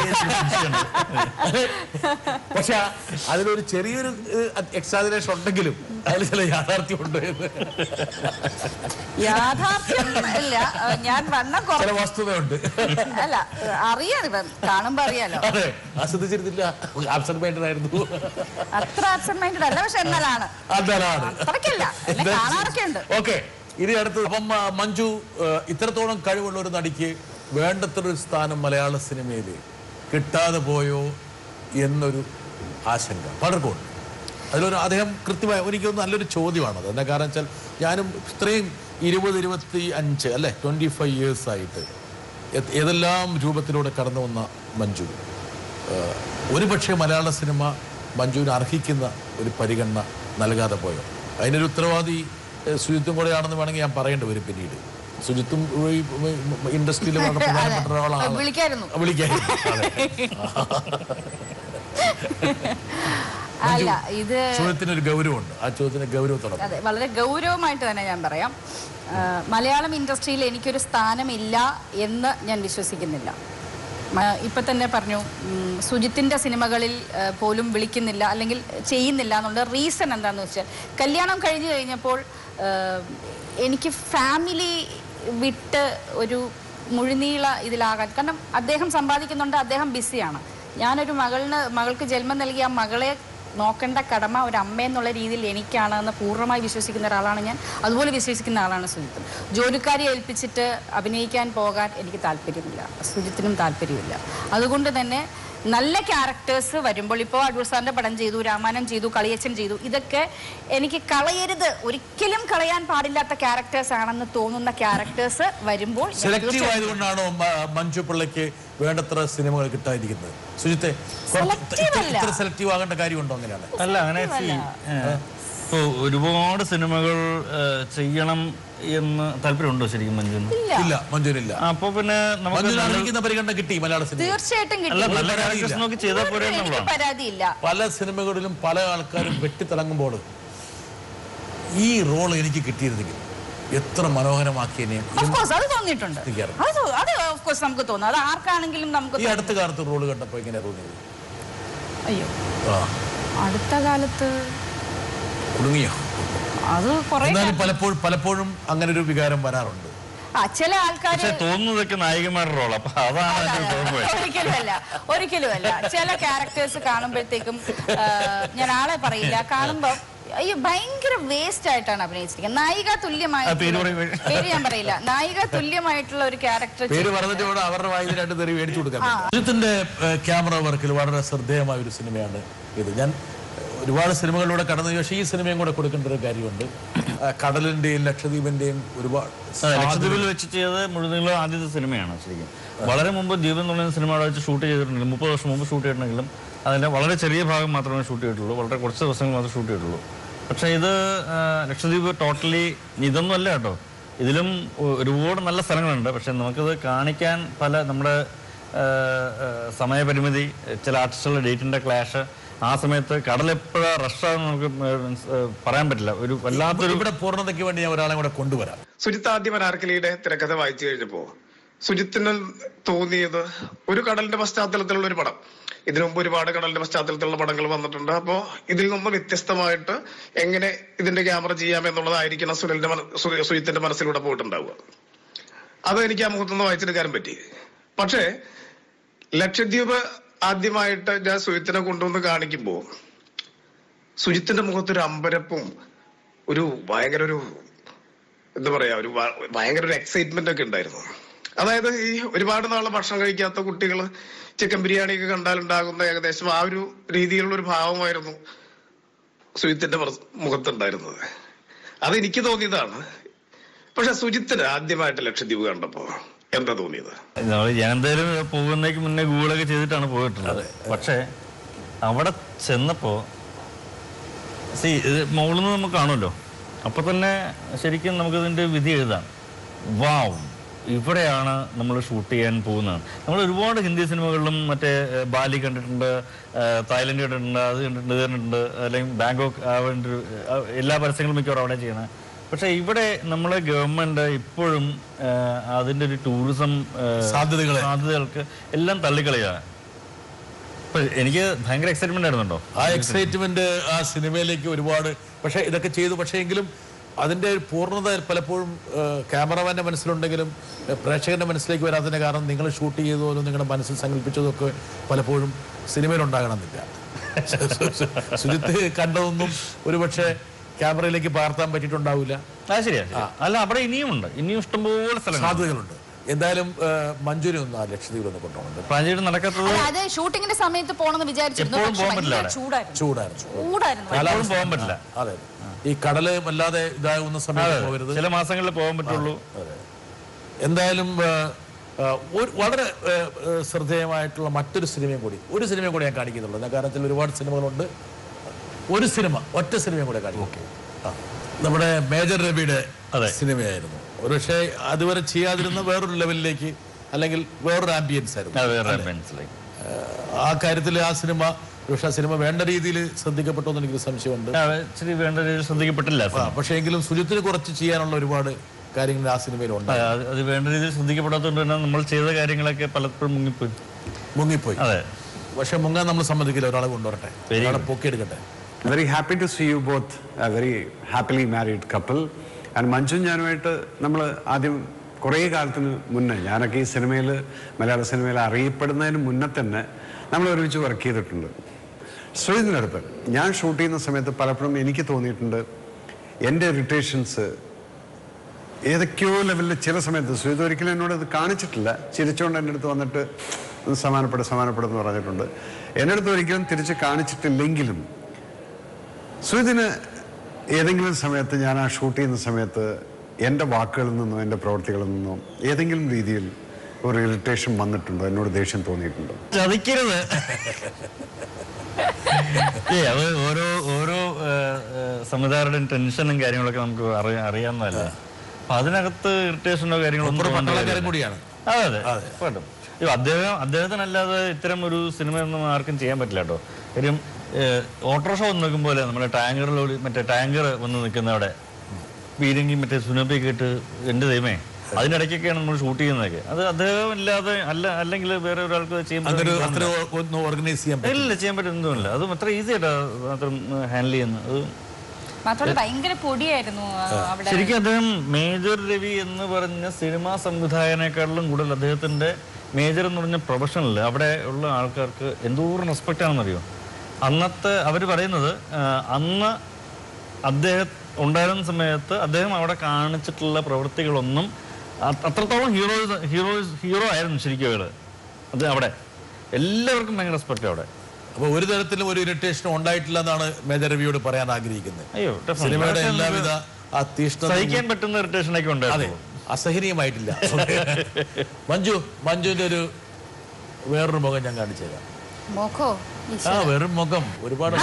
പക്ഷെ അതിലൊരു ചെറിയൊരു എക്സാജറേഷൻ ഉണ്ടെങ്കിലും അതിൽ ചില യാഥാർത്ഥ്യം ഉണ്ട് എന്ന്. യാഥാർത്ഥ്യം ഇല്ല, ഞാൻ ചില വസ്തുതയുണ്ട്. അല്ല, അറിയാം, കാണുമ്പോ അറിയാലോ. അതെ, ആസ്വദിച്ചിരുന്നില്ല, ആബ്സെന്റ് മൈൻഡഡ് ആയിരുന്നു. അത്ര ആബ്സെന്റ് മൈൻഡഡ് അല്ല, പക്ഷെ എന്നാലാണ് അത്രയ്ക്കല്ല, കാണാറൊക്കെ ഉണ്ട്. ഓക്കെ, ഇനി അടുത്തത്. അപ്പം മഞ്ജു ഇത്രത്തോളം കഴിവുള്ള ഒരു നടിക്ക് വേണ്ടത്ര ഒരു സ്ഥാനം മലയാള സിനിമയിൽ കിട്ടാതെ പോയോ എന്നൊരു ആശങ്ക പലർക്കും ഉണ്ട്. അതിലൊരു അദ്ദേഹം കൃത്യമായ എനിക്കൊന്ന് നല്ലൊരു ചോദ്യമാണത്. എന്താ കാരണം വെച്ചാൽ ഞാനും ഇത്രയും 20-25 അല്ലെ 25 years ആയിട്ട് ഏതെല്ലാം രൂപത്തിലൂടെ കടന്നു വന്ന മഞ്ജു, ഒരുപക്ഷെ മലയാള സിനിമ മഞ്ജുവിന് അർഹിക്കുന്ന ഒരു പരിഗണന നൽകാതെ പോയോ? അതിനൊരു ഉത്തരവാദി സുജിത്തും കൂടെയാണെന്ന് വേണമെങ്കിൽ ഞാൻ പറയേണ്ടി വരും പിന്നീട്. സുജിത്തും ഇൻഡസ്ട്രിയിൽ വളരെ പ്രധാനപ്പെട്ട ഒരാളാണ്. വിളിക്കായിരുന്നു. അല്ല, ഇത് ചോദ്യത്തിനൊരു ഗൗരവമുണ്ട്. ആ ചോദ്യത്തിന് ഗൗരവത്തോടെ, അതെ, വളരെ ഗൗരവമായിട്ട് തന്നെ ഞാൻ പറയാം. മലയാളം ഇൻഡസ്ട്രിയിൽ എനിക്കൊരു സ്ഥാനമില്ല എന്ന് ഞാൻ വിശ്വസിക്കുന്നില്ല. ഇപ്പൊ തന്നെ പറഞ്ഞു, സുജിത്തിന്റെ സിനിമകളിൽ പോലും വിളിക്കുന്നില്ല, അല്ലെങ്കിൽ ചെയ്യുന്നില്ല എന്നുള്ള റീസൺ എന്താണെന്ന് വെച്ചാൽ, കല്യാണം കഴിഞ്ഞു കഴിഞ്ഞപ്പോൾ എനിക്ക് ഫാമിലി വിട്ട് ഒരു മുഴുനീള ഇതിലാകാൻ, കാരണം അദ്ദേഹം സമ്പാദിക്കുന്നുണ്ട്, അദ്ദേഹം ബിസിയാണ്. ഞാനൊരു മകൾക്ക് ജന്മം നൽകിയ ആ മകളെ നോക്കേണ്ട കടമ ഒരു അമ്മയെന്നുള്ള രീതിയിൽ എനിക്കാണെന്ന് പൂർണ്ണമായി വിശ്വസിക്കുന്ന ഒരാളാണ് ഞാൻ. അതുപോലെ വിശ്വസിക്കുന്ന ആളാണ് സുജിത്ത്. ജോലിക്കാരെ ഏൽപ്പിച്ചിട്ട് അഭിനയിക്കാൻ പോകാൻ എനിക്ക് താല്പര്യമില്ല, സുജിത്തിനും താല്പര്യമില്ല. അതുകൊണ്ട് തന്നെ നല്ല ക്യാരക്ടേഴ്സ് വരുമ്പോൾ, ഇപ്പോൾ അടൂർ സാറിന്റെ പടം ചെയ്തു, രാമായണം ചെയ്തു, കളിയച്ചൻ ചെയ്തു, ഇതൊക്കെ എനിക്ക് കളയരുത്, ഒരിക്കലും കളയാൻ പാടില്ലാത്ത ക്യാരക്ടേഴ്സ് ആണെന്ന് തോന്നുന്ന ക്യാരക്ടേഴ്സ് വരുമ്പോൾ സെലക്റ്റീവ് ആയതുകൊണ്ടാണോ മഞ്ജു പിള്ളയ്ക്ക് വേണ്ടത്ര സിനിമകൾ കിട്ടാതിരിക്കുന്നത്? സുജിത്തെ, സെലക്റ്റീവ് ആകേണ്ട കാര്യമുണ്ടോ? അങ്ങനെയാണ്. അല്ല, അങ്ങനെ ഒരുപാട് സിനിമകൾ ചെയ്യണം എന്ന് താല്പര്യമുണ്ടോ ശരിക്കും മഞ്ജുവിന്? ഇല്ല, മഞ്ജുവിനില്ല. അപ്പൊ പിന്നെ നമുക്ക് പരിഗണന കിട്ടി മലയാള സിനിമ. തീർച്ചയായിട്ടും പരാതിയില്ല. പല സിനിമകളിലും പല ആൾക്കാരും വെട്ടിത്തിളങ്ങുമ്പോൾ ഈ റോൾ എനിക്ക് കിട്ടിയിരുന്നെങ്കിൽ എത്ര മനോഹരമാക്കിയതിനെ അത് തോന്നിയിട്ടുണ്ട്. നമുക്ക് തോന്നും, അത് ആർക്കാണെങ്കിലും നമുക്ക്. ഈ അടുത്ത കാലത്ത് റോള് കണ്ടപ്പോ എങ്ങനെയാ തോന്നിയത്? അയ്യോ, അടുത്ത കാലത്ത് കുടുങ്ങിയോ? അത് പലപ്പോഴും അങ്ങനെ ഒരു വികാരം വരാറുണ്ട്. ചില ആൾക്കാർ തോന്നുന്നതൊക്കെ നായികമാരുടെ റോൾ. ഒരിക്കലുമല്ല. ചില ക്യാരക്ടേഴ്സ് കാണുമ്പോഴത്തേക്കും, ഞാൻ ആളെ പറയില്ല, കാണുമ്പോ അയ്യോ ഭയങ്കര വേസ്റ്റ് ആയിട്ടാണ് അഭിനയിച്ചിരിക്കുന്നത്. നായിക തുല്യമായ പേര് ഞാൻ പറയില്ല, നായിക തുല്യമായിട്ടുള്ള ഒരു ക്യാരക്ടർ. അവരുടെ വായിൽ 2 തെറി മേടിച്ചു കൊടുക്കാൻ. സുജിത്തിന്റെ ക്യാമറ വർക്കിൽ വളരെ ശ്രദ്ധേയമായ ഒരു സിനിമയാണ് ഇത്. ഞാൻ ഒരുപാട് സിനിമകളിലൂടെ കടന്നു, പക്ഷേ ഈ സിനിമയും കൂടെ കൊടുക്കേണ്ട ഒരു കാര്യമുണ്ട്. കടലിന്റെയും ലക്ഷദ്വീപിന്റെയും ഒരുപാട്. ലക്ഷദ്വീപിൽ വെച്ച് ചെയ്തത് മുഴുവൻ ആദ്യത്തെ സിനിമയാണ് ശരിക്കും. വളരെ മുമ്പ് ദ്വീപ് എന്ന് പറയുന്ന സിനിമ അവിടെ വെച്ച് ഷൂട്ട് ചെയ്തിട്ടുണ്ടെങ്കിലും 30 വർഷം മുമ്പ് ഷൂട്ട് ചെയ്തിട്ടുണ്ടെങ്കിലും അതിൻ്റെ വളരെ ചെറിയ ഭാഗം മാത്രമേ ഷൂട്ട് ചെയ്തിട്ടുള്ളൂ, വളരെ കുറച്ച് ദിവസങ്ങൾ മാത്രമേ ഷൂട്ട് ചെയ്തിട്ടുള്ളൂ. പക്ഷേ ഇത് ലക്ഷദ്വീപ് ടോട്ടലി ഇതൊന്നും അല്ല കേട്ടോ. ഇതിലും ഒരുപാട് നല്ല സ്ഥലങ്ങളുണ്ട്. പക്ഷെ നമുക്കത് കാണിക്കാൻ നമ്മുടെ സമയപരിമിതി, ചില ആർട്ടിസ്റ്റുകളുടെ ഡേറ്റിൻ്റെ ക്ലാഷ്, ആ സമയത്ത് കടൽ എപ്പോഴാണ് റഷാന്ന് നമുക്ക് പറയാൻ പറ്റില്ല. ഒരു വല്ലാത്തൊരു ഇവിടെ പൂർണ്ണതയ്ക്ക് വേണ്ടി ഞാൻ ഒരാളെ കൂടെ കൊണ്ടുവരാം. സുജിത്ത് ആദ്യം അനാർക്കലിയുടെ തിരക്കഥ വായിച്ചു കഴിഞ്ഞപ്പോ സുജിത്തിന് തോന്നിയത് ഒരു കടലിന്റെ പശ്ചാത്തലത്തിലുള്ള ഒരു പടം. ഇതിനു മുമ്പ് ഒരുപാട് കടലിന്റെ പശ്ചാത്തലത്തിലുള്ള പടങ്ങൾ വന്നിട്ടുണ്ട്. അപ്പോ ഇതിൽ നിന്ന് വ്യത്യസ്തമായിട്ട് എങ്ങനെ ഇതിന്റെ ക്യാമറ ചെയ്യാം എന്നുള്ളതായിരിക്കണം സുജിത്തിന്റെ മനസ്സിലൂടെ പോയിട്ടുണ്ടാവുക. അത് എനിക്ക് ആ മുഖത്തുനിന്ന് വായിച്ചെടുക്കാനും പറ്റി. പക്ഷേ ലക്ഷദ്വീപ് ആദ്യമായിട്ട് ഞാൻ സുജിത്തിനെ കൊണ്ടുവന്ന് കാണിക്കുമ്പോ സുജിത്തിന്റെ മുഖത്തൊരു അമ്പരപ്പും ഒരു ഭയങ്കര എന്താ പറയാ ഭയങ്കര ഒരു എക്സൈറ്റ്മെന്റ് ഒക്കെ ഉണ്ടായിരുന്നു. അതായത് ഈ ഒരുപാട് നാളെ ഭക്ഷണം കഴിക്കാത്ത കുട്ടികൾ ചിക്കൻ ബിരിയാണി ഒക്കെ കണ്ടാലുണ്ടാകുന്ന ഏകദേശം ആ ഒരു രീതിയിലുള്ള ഒരു ഭാവമായിരുന്നു സുജിത്തിന്റെ മുഖത്തുണ്ടായിരുന്നത്. അതെനിക്ക് തോന്നിയതാണ്. പക്ഷെ സുജിത്തിന് ആദ്യമായിട്ട് ലക്ഷദ്വീപ് കണ്ടപ്പോ എന്താ തോന്നിയത്? ഞാൻ എന്തായാലും പോകുന്നേക്ക് മുന്നേ ഗൂഗിളൊക്കെ ചെയ്തിട്ടാണ് പോയിട്ടുള്ളത്. പക്ഷെ അവിടെ ചെന്നപ്പോ ഇത് മുകളിൽ നിന്ന് നമുക്ക് കാണുമല്ലോ, അപ്പൊ തന്നെ ശരിക്കും നമുക്കിതിന്റെ വിധി എഴുതാം. വാവ്, ഇവിടെയാണ് നമ്മൾ ഷൂട്ട് ചെയ്യാൻ പോകുന്നത്. നമ്മൾ ഒരുപാട് ഹിന്ദി സിനിമകളിലും മറ്റേ ബാലി കണ്ടിട്ടുണ്ട്, തായ്ലൻഡ് കണ്ടിട്ടുണ്ട്, അത് കണ്ടിട്ടുണ്ട്, ഇത് കണ്ടിട്ടുണ്ട്, അല്ലെങ്കിൽ ബാങ്കോക്ക് എല്ലാ പരസ്യങ്ങളും മിക്കവാറും അവിടെ ചെയ്യണം. പക്ഷെ ഇവിടെ നമ്മളെ ഗവൺമെന്റ് ഇപ്പോഴും അതിന്റെ ഒരു ടൂറിസം സാധ്യതകൾക്ക് എല്ലാം തള്ളിക്കളയുക. എനിക്ക് ഭയങ്കര എക്സൈറ്റ്മെന്റ് ആയിരുന്നുണ്ടോ? ആ എക്സൈറ്റ്മെന്റ് ആ സിനിമയിലേക്ക് ഒരുപാട്. പക്ഷെ ഇതൊക്കെ ചെയ്തു. പക്ഷെ എങ്കിലും അതിന്റെ പൂർണ്ണത പലപ്പോഴും ക്യാമറമാന്റെ മനസ്സിലുണ്ടെങ്കിലും പ്രേക്ഷകന്റെ മനസ്സിലേക്ക് വരാത്തതിന്റെ കാരണം നിങ്ങൾ ഷൂട്ട് ചെയ്തതോ നിങ്ങളുടെ മനസ്സിൽ സങ്കല്പിച്ചതൊക്കെ പലപ്പോഴും സിനിമയിൽ ഉണ്ടാകണമെന്നില്ല. സുജിത്ത് കണ്ടതൊന്നും ഒരുപക്ഷെ ക്യാമറയിലേക്ക് പകർത്താൻ പറ്റിയിട്ടുണ്ടാവില്ല. ശരിയാ. അല്ല, അവിടെ ഇനിയും ഇഷ്ടംപോലെ സാധ്യതകളുണ്ട്. എന്തായാലും മഞ്ജുവിനെ ഒന്ന് ആ ലക്ഷദ്വീപിൽ ഒന്ന് കൊണ്ടുപോകുന്നുണ്ട്. പ്രാചീന നടക്കാത്തത് അത് ഷൂട്ടിങ്ങിന്റെ സമയത്ത് പോണെന്ന് വിചാരിച്ചിരുന്നു. ചൂടായിരുന്നു, പോകാൻ പറ്റില്ല. അതെ, ഈ കടല് വല്ലാതെ ഇതാകുന്ന സമയത്ത് പോകരുത്. ചില മാസങ്ങളിൽ പോകാൻ പറ്റുള്ളൂ. എന്തായാലും വളരെ ശ്രദ്ധേയമായിട്ടുള്ള മറ്റൊരു സിനിമയും കൂടി ഞാൻ കാണിക്കുന്നുള്ളൂ. എന്ന കാരണത്തിൽ ഒരുപാട് സിനിമകളുണ്ട്. ഒറ്റ സിനിമയും കൂടെ കാണിക്കും. നമ്മുടെ മേജർ രവിയുടെ സിനിമയായിരുന്നു. ഒരുപക്ഷെ അതുവരെ ചെയ്യാതിരുന്ന വേറൊരു ലെവലിലേക്ക്, അല്ലെങ്കിൽ വേറൊരു ആംബിയൻസ് ആയിരുന്നു. ആ കാര്യത്തിൽ ആ സിനിമ വേണ്ട രീതിയിൽ ശ്രദ്ധിക്കപ്പെട്ടോ എന്ന് എനിക്ക് സംശയമുണ്ട്. വേണ്ട രീതിയിൽ ശ്രദ്ധിക്കപ്പെട്ടില്ല. പക്ഷേ എങ്കിലും സുജിത്തിന് കുറച്ച് ചെയ്യാനുള്ള ഒരുപാട് കാര്യങ്ങൾ ആ സിനിമയിലുണ്ട്. അത് വേണ്ട രീതിയിൽ ശ്രദ്ധിക്കപ്പെടാത്തതുകൊണ്ട് തന്നെ നമ്മൾ ചെയ്ത കാര്യങ്ങളൊക്കെ പലപ്പോഴും മുങ്ങിപ്പോയി. അതെ, പക്ഷെ മുങ്ങാൻ നമ്മൾ സമ്മതിക്കില്ല. ഒരാളെ കൊണ്ടുവരട്ടെ, ഒരാളെ പൊക്കിയെടുക്കട്ടെ. Very happy to see you both, a very happily married couple. And Manju ഞാനുമായിട്ട് നമ്മൾ ആദ്യം കുറേ കാലത്തിന് മുന്നേ, ഞാനൊക്കെ ഈ സിനിമയിൽ, മലയാള സിനിമയിൽ അറിയപ്പെടുന്നതിന് മുന്നേ തന്നെ നമ്മൾ ഒരുമിച്ച് വർക്ക് ചെയ്തിട്ടുണ്ട്. സുജിത്തിൻ്റെ അടുത്ത് ഞാൻ ഷൂട്ട് ചെയ്യുന്ന സമയത്ത് പലപ്പോഴും എനിക്ക് തോന്നിയിട്ടുണ്ട് എൻ്റെ ഇറിറ്റേഷൻസ് ഏതൊക്കെയോ ലെവലിൽ ചില സമയത്ത് സുജിത്ത് ഒരിക്കലും എന്നോട് ഇത് കാണിച്ചിട്ടില്ല. ചിരിച്ചുകൊണ്ട് എൻ്റെ അടുത്ത് വന്നിട്ട് സമാനപ്പെടുന്നു പറഞ്ഞിട്ടുണ്ട്. എൻ്റെ അടുത്ത് ഒരിക്കലും തിരിച്ച് കാണിച്ചിട്ടില്ലെങ്കിലും സുജിത്തിന് ഏതെങ്കിലും സമയത്ത്, ഞാൻ ആ ഷൂട്ട് ചെയ്യുന്ന സമയത്ത് എൻ്റെ വാക്കുകളിൽ നിന്നോ എൻ്റെ പ്രവൃത്തികളിൽ നിന്നോ ഏതെങ്കിലും രീതിയിൽ ഒരു ഇറിറ്റേഷൻ വന്നിട്ടുണ്ടോ? എന്നോട് ദേഷ്യം തോന്നിയിട്ടുണ്ടോ? ചതിക്കരുത്. അത് ഓരോ സംവിധായകരുടെയും ടെൻഷനും കാര്യങ്ങളൊക്കെ നമുക്ക് അറിയാവുന്നതല്ല. അപ്പൊ അതിനകത്ത് ഇറിറ്റേഷനോ കാര്യങ്ങളോ കൂടിയാണ്. അതെ അദ്ദേഹത്തിനല്ലാതെ ഇത്തരം ഒരു സിനിമ ഒന്നും ആർക്കും ചെയ്യാൻ പറ്റില്ല കേട്ടോ. കാര്യം ഓട്ടോറിക്ഷ വന്ന് നിൽക്കുമ്പോലെ നമ്മുടെ ടാങ്കറിലൂടെ മറ്റേ ടാങ്കർ വന്ന് നിൽക്കുന്നവിടെ പീരങ്കി മറ്റേ സുനാമിയൊക്കെ ഇട്ട് എൻ്റെ ദൈവമേ, അതിനിടയ്ക്കൊക്കെയാണ് നമ്മൾ ഷൂട്ട് ചെയ്യുന്നതൊക്കെ. അത് അദ്ദേഹം ഇല്ലാതെ അല്ലെങ്കിൽ വേറെ ഒരാൾക്ക് ചെയ്യാൻ പറ്റുന്നതുമില്ല. അതും അത്ര ഈസി ആയിട്ടാ മാത്രം ഹാൻഡിൽ ചെയ്യുന്നത്. അത് ഭയങ്കര പൊടിയായിരുന്നു. ശരിക്കും അദ്ദേഹം മേജർ രവി എന്ന് പറഞ്ഞ സിനിമാ സംവിധായകനേക്കാളിലും കൂടുതൽ അദ്ദേഹത്തിന്റെ മേജർ എന്ന് പറഞ്ഞ പ്രൊഫഷണൽ അവിടെ ഉള്ള ആൾക്കാർക്ക് എന്തോരം റെസ്പെക്റ്റ് ആണെന്നറിയോ. അന്നത്തെ അവർ പറയുന്നത് അന്ന് അദ്ദേഹം ഉണ്ടായിരുന്ന സമയത്ത് അദ്ദേഹം അവിടെ കാണിച്ചിട്ടുള്ള പ്രവൃത്തികളൊന്നും അത്രത്തോളം ഹീറോ ആയിരുന്നു ശരിക്കും. അത് അവിടെ എല്ലാവർക്കും ഭയങ്കര റെസ്പെക്റ്റ് അവിടെ. അപ്പൊ ഒരു തരത്തിലും ഒരു ഇറിറ്റേഷനും ഉണ്ടായിട്ടില്ല എന്നാണ് മേജർ രവിയോട് പറയാൻ ആഗ്രഹിക്കുന്നത്. അയ്യോ, സിനിമയുടെ എല്ലാവിധ ആ തീഷ്ണത സഹിക്കാൻ പറ്റുന്ന ഇറിറ്റേഷനൊക്കെ ഉണ്ട്. അതെ, അസഹനീയമായിട്ടില്ല. മഞ്ജുവിന്റെ ഒരു വേറൊരു മുഖം ഞാൻ കാണിച്ചു തരാം. വെറും മുഖം ഒരുപാട്.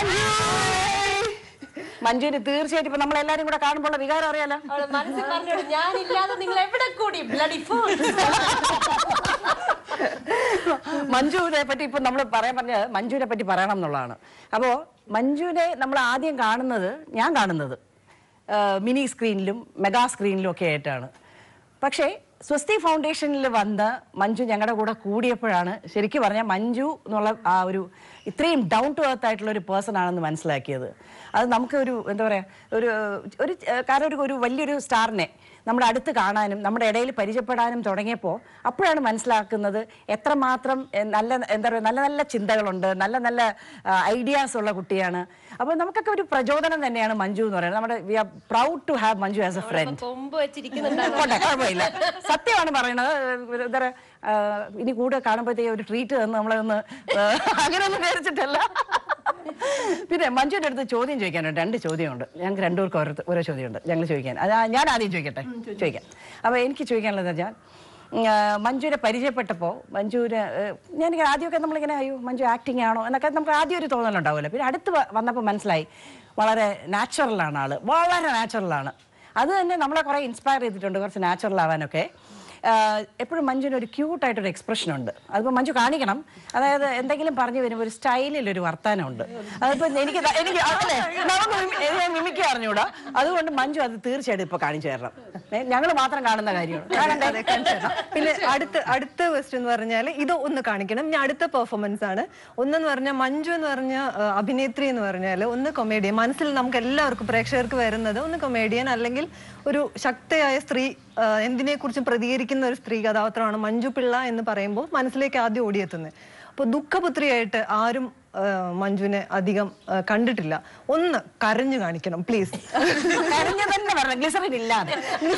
മഞ്ജുവിന് തീർച്ചയായിട്ടും ഇപ്പൊ നമ്മളെല്ലാരും കൂടെ കാണുമ്പോൾ വികാരം അറിയാലോ. മനസ്സിൽ പറഞ്ഞോളൂ, ഞാനില്ലാതെ നിങ്ങൾ എവിടെ കൂടി ബ്ലഡി ഫുൾ. മഞ്ജുവിനെ പറ്റി ഇപ്പൊ നമ്മൾ പറഞ്ഞ മഞ്ജുവിനെ പറ്റി പറയണം എന്നുള്ളതാണ്. അപ്പോൾ മഞ്ജുവിനെ നമ്മൾ ആദ്യം കാണുന്നത്, ഞാൻ കാണുന്നത് മിനി സ്ക്രീനിലും മെഗാ സ്ക്രീനിലും ഒക്കെ ആയിട്ടാണ്. പക്ഷേ സ്വസ്തി ഫൗണ്ടേഷനിൽ വന്ന് മഞ്ജു ഞങ്ങളുടെ കൂടെ കൂടിയപ്പോഴാണ് ശരിക്കും പറഞ്ഞാൽ മഞ്ജു എന്നുള്ള ആ ഒരു ഇത്രയും ഡൗൺ ടു എർത്ത് ആയിട്ടുള്ള ഒരു പേഴ്സൺ ആണെന്ന് മനസ്സിലാക്കിയത്. അത് നമുക്ക് ഒരു എന്താ പറയുക, ഒരു കാരണം ഒരു വലിയൊരു സ്റ്റാറിനെ നമ്മുടെ അടുത്ത് കാണാനും നമ്മുടെ ഇടയിൽ പരിചയപ്പെടാനും തുടങ്ങിയപ്പോൾ അപ്പോഴാണ് മനസ്സിലാക്കുന്നത് എത്രമാത്രം നല്ല എന്താ പറയുക നല്ല നല്ല ചിന്തകളുണ്ട്, നല്ല നല്ല ഐഡിയാസ് ഉള്ള കുട്ടിയാണ്. അപ്പോൾ നമുക്കൊക്കെ ഒരു പ്രചോദനം തന്നെയാണ് മഞ്ജു എന്ന് പറയുന്നത്. നമ്മുടെ we are proud to have Manju as a friend. കുഴപ്പമില്ല, സത്യമാണ് പറയുന്നത്. എന്താ പറയുക, ഇനി കൂടെ കാണുമ്പോഴത്തേക്ക് ഒരു ട്രീറ്റ് തന്ന് നമ്മളൊന്ന് അങ്ങനെയൊന്നും വിചാരിച്ചിട്ടല്ല. പിന്നെ മഞ്ജുവിൻ്റെ അടുത്ത് ചോദ്യം ചോദിക്കാനുണ്ട്, 2 ചോദ്യമുണ്ട്. ഞങ്ങൾക്ക് രണ്ടുപേർക്കും ഓരോ ചോദ്യമുണ്ട് ഞങ്ങൾ ചോദിക്കാൻ. അത് ഞാൻ ആദ്യം ചോദിക്കട്ടെ? ചോദിക്കാം. അപ്പോൾ എനിക്ക് ചോദിക്കാനുള്ളത് വെച്ചാൽ മഞ്ജുവിനെ പരിചയപ്പെട്ടപ്പോൾ മഞ്ജുവിന് ഞാനിങ്ങനെ ആദ്യമൊക്കെ നമ്മളിങ്ങനെ അയ്യോ മഞ്ജു ആക്ടിങ് ആണോ എന്നൊക്കെ നമുക്ക് ആദ്യം ഒരു തോന്നലുണ്ടാവില്ല. പിന്നെ അടുത്ത് വന്നപ്പോൾ മനസ്സിലായി വളരെ നാച്ചുറലാണ് ആള്, വളരെ നാച്ചുറലാണ്. അത് തന്നെ നമ്മളെ കുറേ ഇൻസ്പയർ ചെയ്തിട്ടുണ്ട് കുറച്ച് നാച്ചുറൽ ആവാനൊക്കെ. എപ്പോഴും മഞ്ജുവിന് ഒരു ക്യൂട്ടായിട്ടൊരു എക്സ്പ്രഷൻ ഉണ്ട്. അതിപ്പോൾ മഞ്ജു കാണിക്കണം. അതായത് എന്തെങ്കിലും പറഞ്ഞു വരുമ്പോൾ ഒരു സ്റ്റൈലിലൊരു വർത്താനമുണ്ട്. അതിപ്പോൾ എനിക്ക് അതല്ലേ നമുക്ക് മിമിക്ക് അറിഞ്ഞൂടാ. അതുകൊണ്ട് മഞ്ജു അത് തീർച്ചയായിട്ടും ഇപ്പോൾ കാണിച്ചു തരണം. ഞങ്ങൾ മാത്രം കാണുന്ന കാര്യമാണ്. പിന്നെ അടുത്ത ക്വസ്റ്റ്യൻ എന്ന് പറഞ്ഞാൽ ഇത് ഒന്ന് കാണിക്കണം. ഞാൻ അടുത്ത പെർഫോമൻസ് ആണ്. ഒന്നെന്ന് പറഞ്ഞാൽ മഞ്ജു എന്ന് പറഞ്ഞ അഭിനേത്രി എന്ന് പറഞ്ഞാൽ ഒന്ന് കൊമേഡിയൻ, മനസ്സിൽ നമുക്ക് എല്ലാവർക്കും പ്രേക്ഷകർക്ക് വരുന്നത് ഒന്ന് കൊമേഡിയൻ അല്ലെങ്കിൽ ഒരു ശക്തയായ സ്ത്രീ, എന്തിനെ കുറിച്ചും പ്രതികരിക്കുന്ന ഒരു സ്ത്രീ കഥാപാത്രമാണ് മഞ്ജു പിള്ള എന്ന് പറയുമ്പോൾ മനസ്സിലേക്ക് ആദ്യം ഓടിയെത്തുന്നത്. അപ്പോൾ ദുഃഖപുത്രിയായിട്ട് ആരും മഞ്ജുവിനെ അധികം കണ്ടിട്ടില്ല. ഒന്ന് കരഞ്ഞു കാണിക്കണം പ്ലീസ്. കരഞ്ഞു തന്നെ പറഞ്ഞു, ഗ്ലിസറിൻ ഇല്ലാതെ.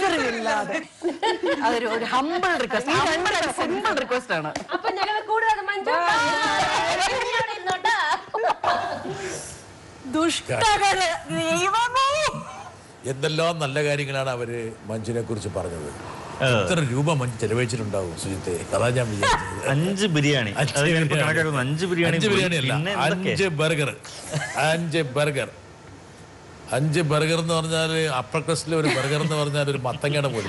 അതൊരു ഹംബിൾ റിക്വസ്റ്റ്, സിമ്പിൾ റിക്വസ്റ്റ് ആണ്. ദുഷ്ടകള് ദൈവമേ, എന്തെല്ലാം നല്ല കാര്യങ്ങളാണ് അവര് മഞ്ജുവിനെ കുറിച്ച് പറഞ്ഞത്. എത്ര രൂപ മഞ്ജു ചെലവഴിച്ചിട്ടുണ്ടാവും സുജിത്തെ? അതാ ഞാൻ വിചാരിച്ചത്. 5 ബിരിയാണി, 5 ബിരിയാണി അല്ല, 5 ബർഗർ. 5 ബർഗർ എന്ന് പറഞ്ഞാൽ അപ്പർ ക്ലാസ്സിലെ ഒരു ബർഗർ എന്ന് പറഞ്ഞാൽ ഒരു മത്തങ്ങയുടെ പോലും.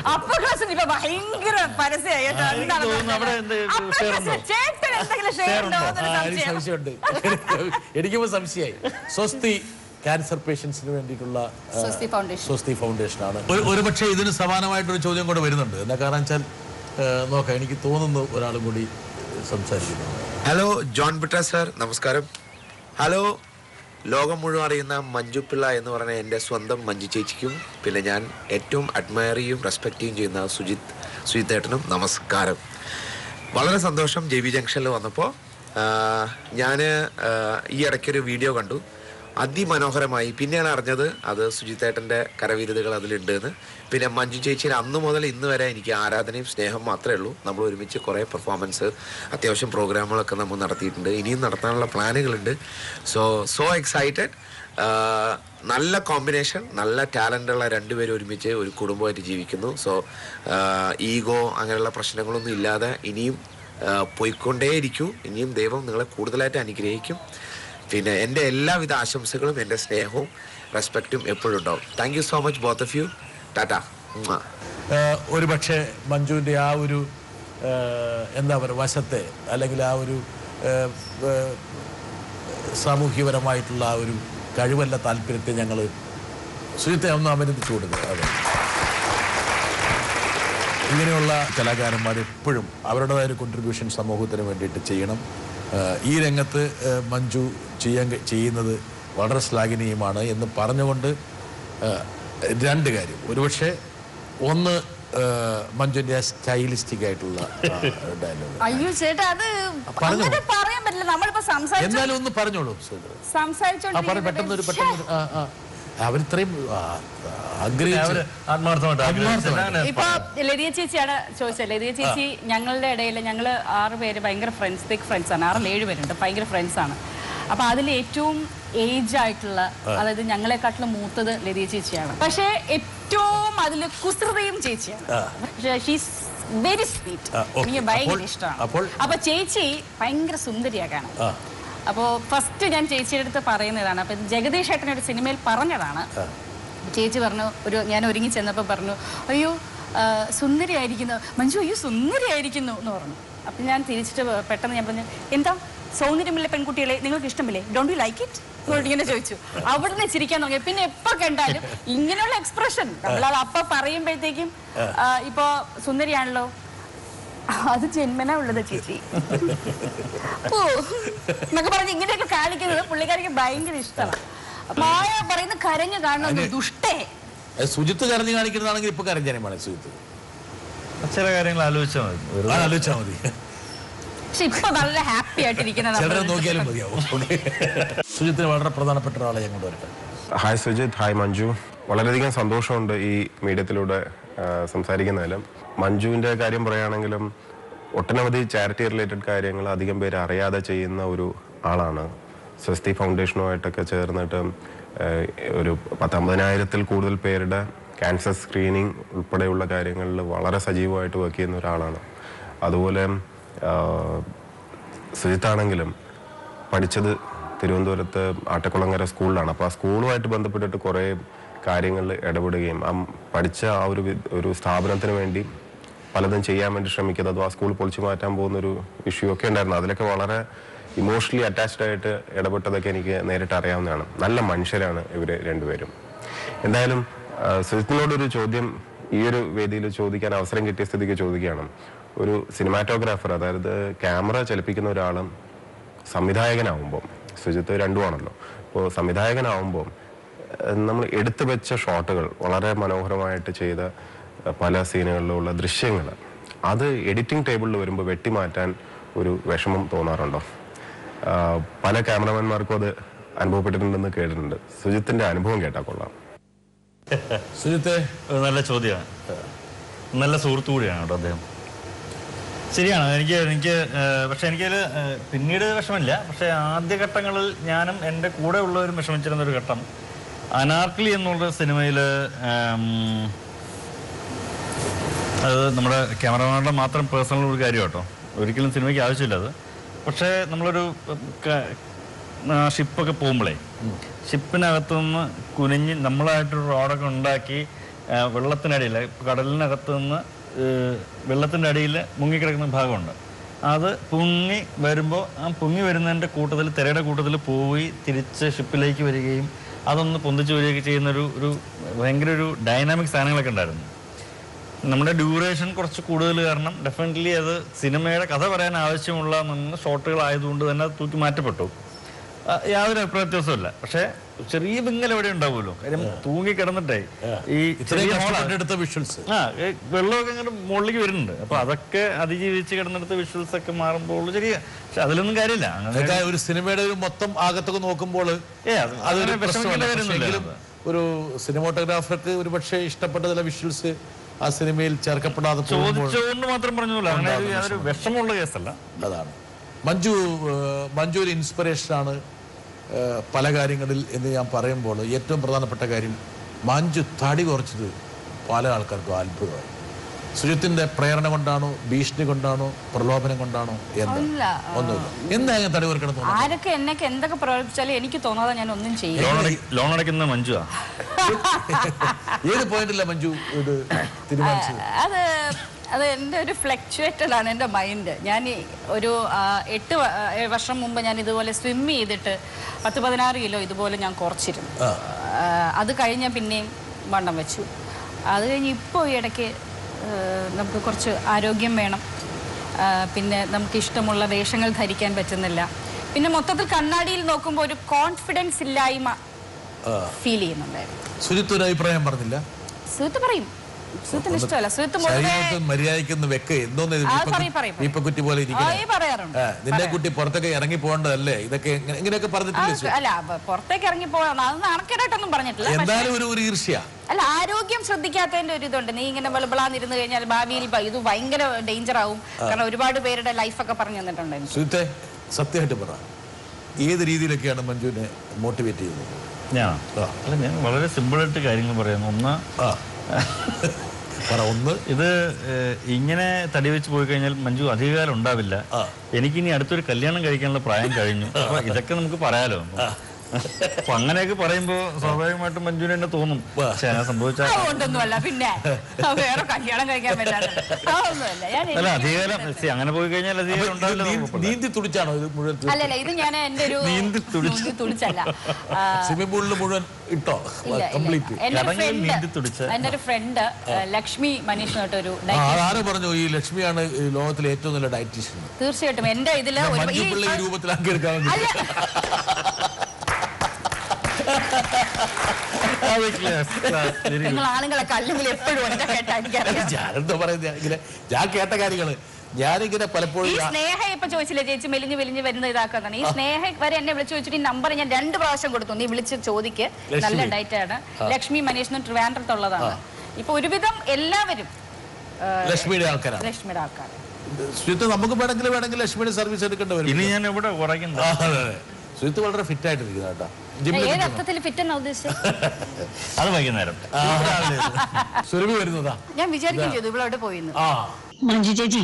സംശയമുണ്ട്, എനിക്കിപ്പോ സംശയമായി. സ്വസ്തി ക്യാൻസർ പേഷ്യൻസിന് വേണ്ടിയിട്ടുള്ള സ്വസ്തി ഫൗണ്ടേഷൻ ആണ്. ഒരു പക്ഷേ ഇതിന് സമാനമായിട്ടൊരു ചോദ്യം കൂടെ വരുന്നുണ്ട്. എന്താ കാരണം വെച്ചാൽ നോക്കാം, എനിക്ക് തോന്നുന്നു ഒരാളും കൂടി സംസാരിക്കുന്നു. ഹലോ ജോൺ ബ്രിട്ടാസ് സാർ, നമസ്കാരം. ഹലോ ലോകം മുഴുവൻ അറിയുന്ന മഞ്ജു പിള്ള എന്ന് പറഞ്ഞ എൻ്റെ സ്വന്തം മഞ്ജു ചേച്ചിക്കും പിന്നെ ഞാൻ ഏറ്റവും അഡ്മയർ ചെയ്യും റെസ്പെക്റ്റ് ചെയ്യുന്ന സുജിത്ത് ഏട്ടനും നമസ്കാരം. വളരെ സന്തോഷം JB ജംഗ്ഷനിൽ വന്നപ്പോൾ. ഞാൻ ഈ ഇടയ്ക്കൊരു വീഡിയോ കണ്ടു, അതിമനോഹരമായി. പിന്നെയാണ് അറിഞ്ഞത് അത് സുജിത്തേട്ടൻ്റെ കരവിരുതുകൾ അതിലുണ്ട് എന്ന്. പിന്നെ മഞ്ജു ചേച്ചിയുടെ അന്ന് മുതൽ ഇന്ന് വരെ എനിക്ക് ആരാധനയും സ്നേഹം മാത്രമേ ഉള്ളൂ. നമ്മൾ ഒരുമിച്ച് കുറേ പെർഫോമൻസ്, അത്യാവശ്യം പ്രോഗ്രാമുകളൊക്കെ നമ്മൾ നടത്തിയിട്ടുണ്ട്. ഇനിയും നടത്താനുള്ള പ്ലാനുകളുണ്ട്. So excited. നല്ല കോമ്പിനേഷൻ, നല്ല ടാലൻ്റുള്ള 2 പേരും ഒരുമിച്ച് ഒരു കുടുംബമായിട്ട് ജീവിക്കുന്നു. സോ ഈഗോ അങ്ങനെയുള്ള പ്രശ്നങ്ങളൊന്നും ഇല്ലാതെ ഇനിയും പോയിക്കൊണ്ടേയിരിക്കും. ഇനിയും ദൈവം നിങ്ങളെ കൂടുതലായിട്ട് അനുഗ്രഹിക്കും. പിന്നെ എൻ്റെ എല്ലാവിധ ആശംസകളും എൻ്റെ സ്നേഹവും റെസ്പെക്റ്റും എപ്പോഴും ഉണ്ടാവും. Thank you so much both of you. Tata. ഒരു പക്ഷേ മഞ്ജുവിൻ്റെ ആ ഒരു എന്താ പറയുക വശത്തെ, അല്ലെങ്കിൽ ആ ഒരു സാമൂഹ്യപരമായിട്ടുള്ള ആ ഒരു കഴിവല്ല താല്പര്യത്തെ ഞങ്ങൾ സുജിത്തെ ഒന്ന് അഭിനന്ദിച്ചു കൊടുക്കുക. അതെ, ഇങ്ങനെയുള്ള കലാകാരന്മാർ എപ്പോഴും അവരുടേതായ ഒരു കോൺട്രിബ്യൂഷൻ സമൂഹത്തിന് വേണ്ടിയിട്ട് ചെയ്യണം. ഈ രംഗത്ത് മഞ്ജു ചെയ്യുന്നത് വളരെ ശ്ലാഘനീയമാണ് എന്ന് പറഞ്ഞുകൊണ്ട് 2 കാര്യം. ഒരുപക്ഷെ ഒന്ന് മഞ്ജുവിന്റെ സ്റ്റൈലിസ്റ്റിക് ആയിട്ടുള്ള ഡയലോഗ്. അയ്യോ ചേട്ടാ, അത് പറയാൻ പറ്റില്ല. നമ്മളിപ്പോ എന്നാലും ഒന്ന് പറഞ്ഞോളൂ. അവരിത്രയും ഇപ്പൊ ലതിക ചേച്ചിയാണ് ചോദിച്ചത്. ലതിക ചേച്ചി ഞങ്ങളുടെ ഇടയിൽ ഞങ്ങൾ 6 പേര് ഭയങ്കര തിക് ഫ്രണ്ട്സ് ആണ്. 6-7 പേരുണ്ട്, ഭയങ്കര ഫ്രണ്ട്സ് ആണ്. അപ്പൊ അതിൽ ഏറ്റവും ഏജ് ആയിട്ടുള്ള, അതായത് ഞങ്ങളെക്കാട്ടിലും മൂത്തത് ലതിക ചേച്ചിയാണ്. പക്ഷെ ഏറ്റവും അതില് കുസൃതയും ചേച്ചിയാണ്. She's very sweet. എനിക്ക് ഭയങ്കര ഇഷ്ടമാണ്. അപ്പൊ ചേച്ചി ഭയങ്കര സുന്ദരിയാക്കാണ്. അപ്പോൾ ഫസ്റ്റ് ഞാൻ ചേച്ചിയുടെ അടുത്ത് പറയുന്നതാണ്. അപ്പം ജഗദീഷ് ഏട്ടൻ ഒരു സിനിമയിൽ പറഞ്ഞതാണ്. ചേച്ചി പറഞ്ഞു, ഞാൻ ഒരുങ്ങി ചെന്നപ്പോൾ പറഞ്ഞു, അയ്യോ സുന്ദരിയായിരിക്കുന്നു മഞ്ജു, അയ്യോ സുന്ദരിയായിരിക്കുന്നു എന്ന് പറഞ്ഞു. അപ്പം ഞാൻ തിരിച്ചിട്ട് പെട്ടെന്ന് ഞാൻ പറഞ്ഞു, എന്താ സൗന്ദര്യമില്ല പെൺകുട്ടികളെ നിങ്ങൾക്ക് ഇഷ്ടമില്ലേ, ഡോണ്ട് യു ലൈക്ക് ഇറ്റ് എന്നോട് ഇങ്ങനെ ചോദിച്ചു. അവിടുന്ന് ചിരിക്കാൻ തുടങ്ങി. പിന്നെ എപ്പോൾ കണ്ടാലും ഇങ്ങനെയുള്ള എക്സ്പ്രഷൻ നമ്മളത് അപ്പം പറയുമ്പോഴത്തേക്കും ഇപ്പോൾ സുന്ദരിയാണല്ലോ, അത് ജന്മനാ ഉള്ളത് ചേച്ചി ഓ എന്നൊക്കെ പറഞ്ഞ് ഇങ്ങനെയൊക്കെ കാണിക്കുന്നത് പുള്ളിക്കാരിക്ക് ഭയങ്കര ഇഷ്ടമാണ്. മായ പറയുന്ന കരഞ്ഞു കാണുന്നു, ദുഷ്ടേ. സുജിത്ത് കരഞ്ഞു കാണിക്കുന്നതാണെങ്കിൽ ഇപ്പൊ കരഞ്ഞാനേ സുജിത്ത് ചില കാര്യങ്ങൾ ആലോചിച്ചാൽ മതി. പക്ഷെ ഇപ്പൊ നല്ല ഹാപ്പി ആയിട്ടിരിക്കുന്നത് നോക്കിയാലും മതിയാവും. സുജിത്തിന് വളരെ പ്രധാനപ്പെട്ട ഒരാളെ ഞാൻ കൊണ്ടുവരട്ടെ. Hi Sujith, hi Manju. വളരെയധികം സന്തോഷമുണ്ട് ഈ മീഡിയത്തിലൂടെ സംസാരിക്കുന്നതിലും. മഞ്ജുവിൻ്റെ കാര്യം പറയുകയാണെങ്കിലും ഒട്ടനവധി ചാരിറ്റി റിലേറ്റഡ് കാര്യങ്ങൾ അധികം പേര് അറിയാതെ ചെയ്യുന്ന ഒരു ആളാണ്. സ്വസ്തി ഫൗണ്ടേഷനുമായിട്ടൊക്കെ ചേർന്നിട്ട് ഒരു 19,000-ൽ കൂടുതൽ പേരുടെ ക്യാൻസർ സ്ക്രീനിങ് ഉൾപ്പെടെയുള്ള കാര്യങ്ങളിൽ വളരെ സജീവമായിട്ട് വർക്ക് ചെയ്യുന്ന ഒരാളാണ്. അതുപോലെ സുജിത്താണെങ്കിലും പഠിച്ചത് തിരുവനന്തപുരത്ത് ആട്ടക്കുളങ്ങര സ്കൂളിലാണ്. അപ്പോൾ ആ സ്കൂളുമായിട്ട് ബന്ധപ്പെട്ടിട്ട് കുറേ കാര്യങ്ങളിൽ ഇടപെടുകയും പഠിച്ച ആ ഒരു സ്ഥാപനത്തിന് വേണ്ടി പലതും ചെയ്യാൻ വേണ്ടി ശ്രമിക്കുന്നത്, അതും ആ സ്കൂൾ പൊളിച്ചു മാറ്റാൻ പോകുന്നൊരു ഇഷ്യൂ ഒക്കെ ഉണ്ടായിരുന്നു. അതിലൊക്കെ വളരെ ഇമോഷണലി അറ്റാച്ച്ഡ് ആയിട്ട് ഇടപെട്ടതൊക്കെ എനിക്ക് നേരിട്ട് അറിയാവുന്നതാണ്. നല്ല മനുഷ്യരാണ് ഇവർ രണ്ടുപേരും. എന്തായാലും സുജിത്തിനോടൊരു ചോദ്യം ഈ ഒരു വേദിയിൽ ചോദിക്കാൻ അവസരം കിട്ടിയ സ്ഥിതിക്ക് ചോദിക്കുകയാണ്. ഒരു സിനിമാറ്റോഗ്രാഫർ, അതായത് ക്യാമറ ചലിപ്പിക്കുന്ന ഒരാളും സംവിധായകനാവുമ്പോൾ, സുജിത്ത് രണ്ടുമാണല്ലോ, അപ്പോൾ സംവിധായകനാവുമ്പോൾ നമ്മൾ എടുത്തു വെച്ച ഷോട്ടുകൾ, വളരെ മനോഹരമായിട്ട് ചെയ്ത പല സീനുകളിലുള്ള ദൃശ്യങ്ങൾ, അത് എഡിറ്റിംഗ് ടേബിളിൽ വരുമ്പോൾ വെട്ടിമാറ്റാൻ ഒരു വിഷമം തോന്നാറുണ്ടോ? പല ക്യാമറമാൻമാർക്കും അത് അനുഭവപ്പെട്ടിട്ടുണ്ടെന്ന് കേട്ടിട്ടുണ്ട്. സുജിത്തിന്റെ അനുഭവം കേട്ടാൽ കൊള്ളാം. സുജിത്തെ, നല്ല ചോദ്യമാണ്. നല്ല സുഹൃത്തു കൂടിയാണ് കേട്ടോ അദ്ദേഹം. ശരിയാണ്. എനിക്ക് പക്ഷെ എനിക്കതിൽ പിന്നീട് വിഷമില്ല. പക്ഷെ ആദ്യഘട്ടങ്ങളിൽ ഞാനും എൻ്റെ കൂടെ ഉള്ളവരും വിഷമിച്ചിരുന്നൊരു ഘട്ടം, അനാർക്കലി എന്നുള്ള സിനിമയിൽ അത് നമ്മുടെ ക്യാമറമാനുടെ മാത്രം പേഴ്സണൽ ഒരു കാര്യം കേട്ടോ, ഒരിക്കലും സിനിമയ്ക്ക് ആവശ്യമില്ല അത്. പക്ഷേ നമ്മളൊരു ഷിപ്പൊക്കെ പോകുമ്പോഴേ ഷിപ്പിനകത്തുനിന്ന് കുനിഞ്ഞ് നമ്മളായിട്ടൊരു റോഡൊക്കെ ഉണ്ടാക്കി വെള്ളത്തിനടിയിൽ, കടലിനകത്തു നിന്ന് വെള്ളത്തിൻ്റെ അടിയിൽ മുങ്ങിക്കിടക്കുന്ന ഭാഗമുണ്ട്. അത് പൊങ്ങി വരുമ്പോൾ ആ പൊങ്ങി വരുന്നതിൻ്റെ കൂട്ടത്തിൽ, തിരയുടെ കൂട്ടത്തിൽ പോയി തിരിച്ച് ഷിപ്പിലേക്ക് വരികയും അതൊന്ന് പൊന്തിച്ച് വരികയൊക്കെ ചെയ്യുന്നൊരു ഭയങ്കര ഒരു ഡൈനാമിക് സാധനങ്ങളൊക്കെ ഉണ്ടായിരുന്നു. നമ്മുടെ ഡ്യൂറേഷൻ കുറച്ച് കൂടുതൽ കാരണം ഡെഫിനറ്റ്ലി അത് സിനിമയുടെ കഥ പറയാൻ ആവശ്യമുള്ള ഷോട്ടുകളായതുകൊണ്ട് തന്നെ അത് തൂക്കി മാറ്റപ്പെട്ടു. യാതൊരു അഭിപ്രായ വ്യത്യാസമില്ല. പക്ഷെ ചെറിയ വിങ്ങൽ എവിടെ ഉണ്ടാവുമല്ലോ, കാര്യം തൂങ്ങി കിടന്നിട്ടേ ഈ വിഷ്വൽസ് വെള്ളമൊക്കെ അങ്ങനെ മുകളിലേക്ക് വരുന്നുണ്ട്. അപ്പൊ അതൊക്കെ അതിജീവിച്ച് കിടന്നെടുത്ത വിഷ്വൽസ് ഒക്കെ മാറുമ്പോൾ ചെറിയ, പക്ഷെ അതിലൊന്നും കാര്യമില്ല. അങ്ങനെ ഒരു സിനിമയുടെ ഒരു മൊത്തം ആകത്തൊക്കെ നോക്കുമ്പോൾ ഒരു സിനിമാറ്റോഗ്രാഫർക്ക് ഒരു പക്ഷേ ഇഷ്ടപ്പെട്ട ചില വിഷ്വൽസ് ആ സിനിമയിൽ ചേർക്കപ്പെടാതെ ചോദിച്ചുകൊണ്ട് മാത്രം പറഞ്ഞല്ലോ, അങ്ങനെ യാതൊരു വിഷമമുള്ള കേസല്ല. അതാണ് മഞ്ജു ഒരു ഇൻസ്പിറേഷനാണ് പല കാര്യങ്ങളിൽ എന്ന് ഞാൻ പറയുമ്പോൾ ഏറ്റവും പ്രധാനപ്പെട്ട കാര്യം, മഞ്ജു തടി കുറച്ചത് പല ആൾക്കാർക്കും അത്ഭുതമായി. സുജിത്തിന്റെ പ്രേരണ കൊണ്ടാണോ, ഭീഷണി കൊണ്ടാണോ, പ്രലോഭനം കൊണ്ടാണോ? ഒന്നുമില്ല. എന്തായാലും തടി കുറക്കണം. ആരൊക്കെ എന്നൊക്കെ എന്തൊക്കെ പ്രലോഭിച്ചാലും എനിക്ക് തോന്നാതെ ഞാൻ ഒന്നും ചെയ്യും. ലോൺ അടയ്ക്കുന്ന മഞ്ജു ഏത് പോയിന്റില്ല മഞ്ജു ഇത് തീരുമാനിച്ചത്? അത് എൻ്റെ ഒരു ഫ്ലക്ച്വേറ്റഡ് ആണ് എൻ്റെ മൈൻഡ്. ഞാൻ ഒരു 8 വർഷം മുമ്പ് ഞാൻ ഇതുപോലെ സ്വിം ചെയ്തിട്ട് 10-16 കിലോ ഇതുപോലെ ഞാൻ കുറച്ചിരുന്നു. അത് കഴിഞ്ഞാൽ പിന്നെയും വണ്ണം വെച്ചു. അത് കഴിഞ്ഞ് ഇപ്പോൾ ഈ ഇടയ്ക്ക് നമുക്ക് കുറച്ച് ആരോഗ്യം വേണം, പിന്നെ നമുക്ക് ഇഷ്ടമുള്ള വേഷങ്ങൾ ധരിക്കാൻ പറ്റുന്നില്ല, പിന്നെ മൊത്തത്തിൽ കണ്ണാടിയിൽ നോക്കുമ്പോൾ ഒരു കോൺഫിഡൻസ് ഇല്ലായ്മ ഫീൽ ചെയ്യുന്നുണ്ടായിരുന്നു. സുജിത്ത് ഒരു അഭിപ്രായം പറഞ്ഞില്ല? സുജിത്ത് പറയും, സുജിത്തിന് ഇഷ്ടമല്ല. സുജിത്ത് മര്യാദയ്ക്കൊന്ന് വെക്ക്, എന്തോന്ന് കുട്ടി പോലെ പറയാറുണ്ട്. നിന്റെ കുട്ടി പുറത്തൊക്കെ ഇറങ്ങി പോകേണ്ടതല്ലേ, ഇതൊക്കെ ഇങ്ങനെയൊക്കെ പറഞ്ഞിട്ടില്ല. അല്ല, പുറത്തേക്ക് ഇറങ്ങി പോകാൻ അത് നാണക്കേടായിട്ടൊന്നും പറഞ്ഞിട്ടില്ല. എന്തായാലും ഒരു ഈർഷ്യ. അല്ല, ആരോഗ്യം ശ്രദ്ധിക്കാത്തതിന്റെ ഒരു ഇതുണ്ട്. നീ ഇങ്ങനെ വെളുപ്പിളാന്നിരുന്നു കഴിഞ്ഞാൽ ഭാവിയിൽ ഇത് ഭയങ്കര ഡേഞ്ചർ ആവും. കാരണം ഒരുപാട് പേരുടെ ലൈഫൊക്കെ പറഞ്ഞു തന്നിട്ടുണ്ടായിരുന്നു. സുജിത്തെ, സത്യമായിട്ട് പറ, ഏത് രീതിയിലൊക്കെയാണ് മഞ്ജുവിനെ മോട്ടിവേറ്റ് ചെയ്യുന്നത്? ഞാൻ വളരെ സിമ്പിളായിട്ട് കാര്യങ്ങൾ പറയുന്നു. ഒന്ന്, ഇത് ഇങ്ങനെ തടി വെച്ച് പോയി കഴിഞ്ഞാൽ മഞ്ജു അധികകാലം ഉണ്ടാവില്ല. എനിക്കിനി അടുത്തൊരു കല്യാണം കഴിക്കാനുള്ള പ്രായം കഴിഞ്ഞു. അപ്പൊ ഇതൊക്കെ നമുക്ക് പറയാലോ. അപ്പൊ അങ്ങനെയൊക്കെ പറയുമ്പോ സ്വാഭാവികമായിട്ടും മഞ്ജുവിന് തന്നെ തോന്നും സംഭവിച്ചാൽ അതുകൊണ്ടൊന്നുമല്ല, പിന്നെ വേറെ കല്യാണം കഴിക്കാൻ പറ്റാതെ അതൊന്നുമല്ല. അല്ല അധികാരം അങ്ങനെ പോയി കഴിഞ്ഞാൽ അധികാരം ഉണ്ടാവില്ല. നീന്തി തുടിച്ചാണോ ഇത് മുഴുവൻ? അല്ലല്ല, ഇത് ഞാൻ എന്റെ ഒരു നീന്തി തുടിച്ചല്ല, സ്വിമ്മിംഗ് പൂളിൽ മുഴുവൻ ഇട്ടോ കംപ്ലീറ്റ്. എന്റെ ഒരു ഫ്രണ്ട് ലക്ഷ്മി മനീഷ് ഒരു ആരോ പറഞ്ഞു ഈ ലക്ഷ്മിയാണ് ലോകത്തിലെ ഏറ്റവും നല്ല ഡയറ്റീഷ്യൻ. തീർച്ചയായിട്ടും എന്റെ ഇതില് രൂപത്തിലാക്കി എടുക്കാൻ നിങ്ങൾ ആളുകളൊക്കെ അല്ലെങ്കിൽ എപ്പോഴും ഞാനെന്താ പറയുന്നത്, ഞാൻ കേട്ട കാര്യങ്ങള് ഞാനിങ്ങനെ പലപ്പോഴും സ്നേഹ ഇപ്പൊ ചോദിച്ചില്ലേ ചേച്ചി മെലിഞ്ഞ് മെലിഞ്ഞ് വരുന്ന ഇതാക്കുന്നതാണ്. ഈ സ്നേഹ വരെ എന്നെ വിളിച്ചു ചോദിച്ചിട്ട് ഈ നമ്പർ ഞാൻ 2 പ്രാവശ്യം കൊടുത്തു. നീ വിളിച്ച് ചോദിക്ക്, നല്ല ഡയറ്റ് ആണ്. ലക്ഷ്മി മനീഷ് ട്രിവാൻഡ്രത്തുള്ളതാണ്. ഇപ്പൊ ഒരുവിധം എല്ലാവരും ലക്ഷ്മിയുടെ ആൾക്കാരാണ്. ലക്ഷ്മിയുടെ ആൾക്കാർ നമുക്ക് വേണമെങ്കിൽ ലക്ഷ്മിയുടെ സർവീസ് എടുക്കേണ്ടി വരും. ഇനി ഞാൻ ഇവിടെ സുജിത്ത് വളരെ ഫിറ്റ് ആയിട്ടിരിക്കുന്ന കേട്ടോ. ഏത് അർത്ഥത്തിൽ ഫിറ്റ് എന്നാ ഉദ്ദേശിച്ചത്? അത് വൈകുന്നേരം സുരഭി വരുന്നതാ ഞാൻ വിചാരിക്കുകയും ചെയ്തു ഇവിടെ അവിടെ പോയിന്ന്. മഞ്ജു ചേച്ചി,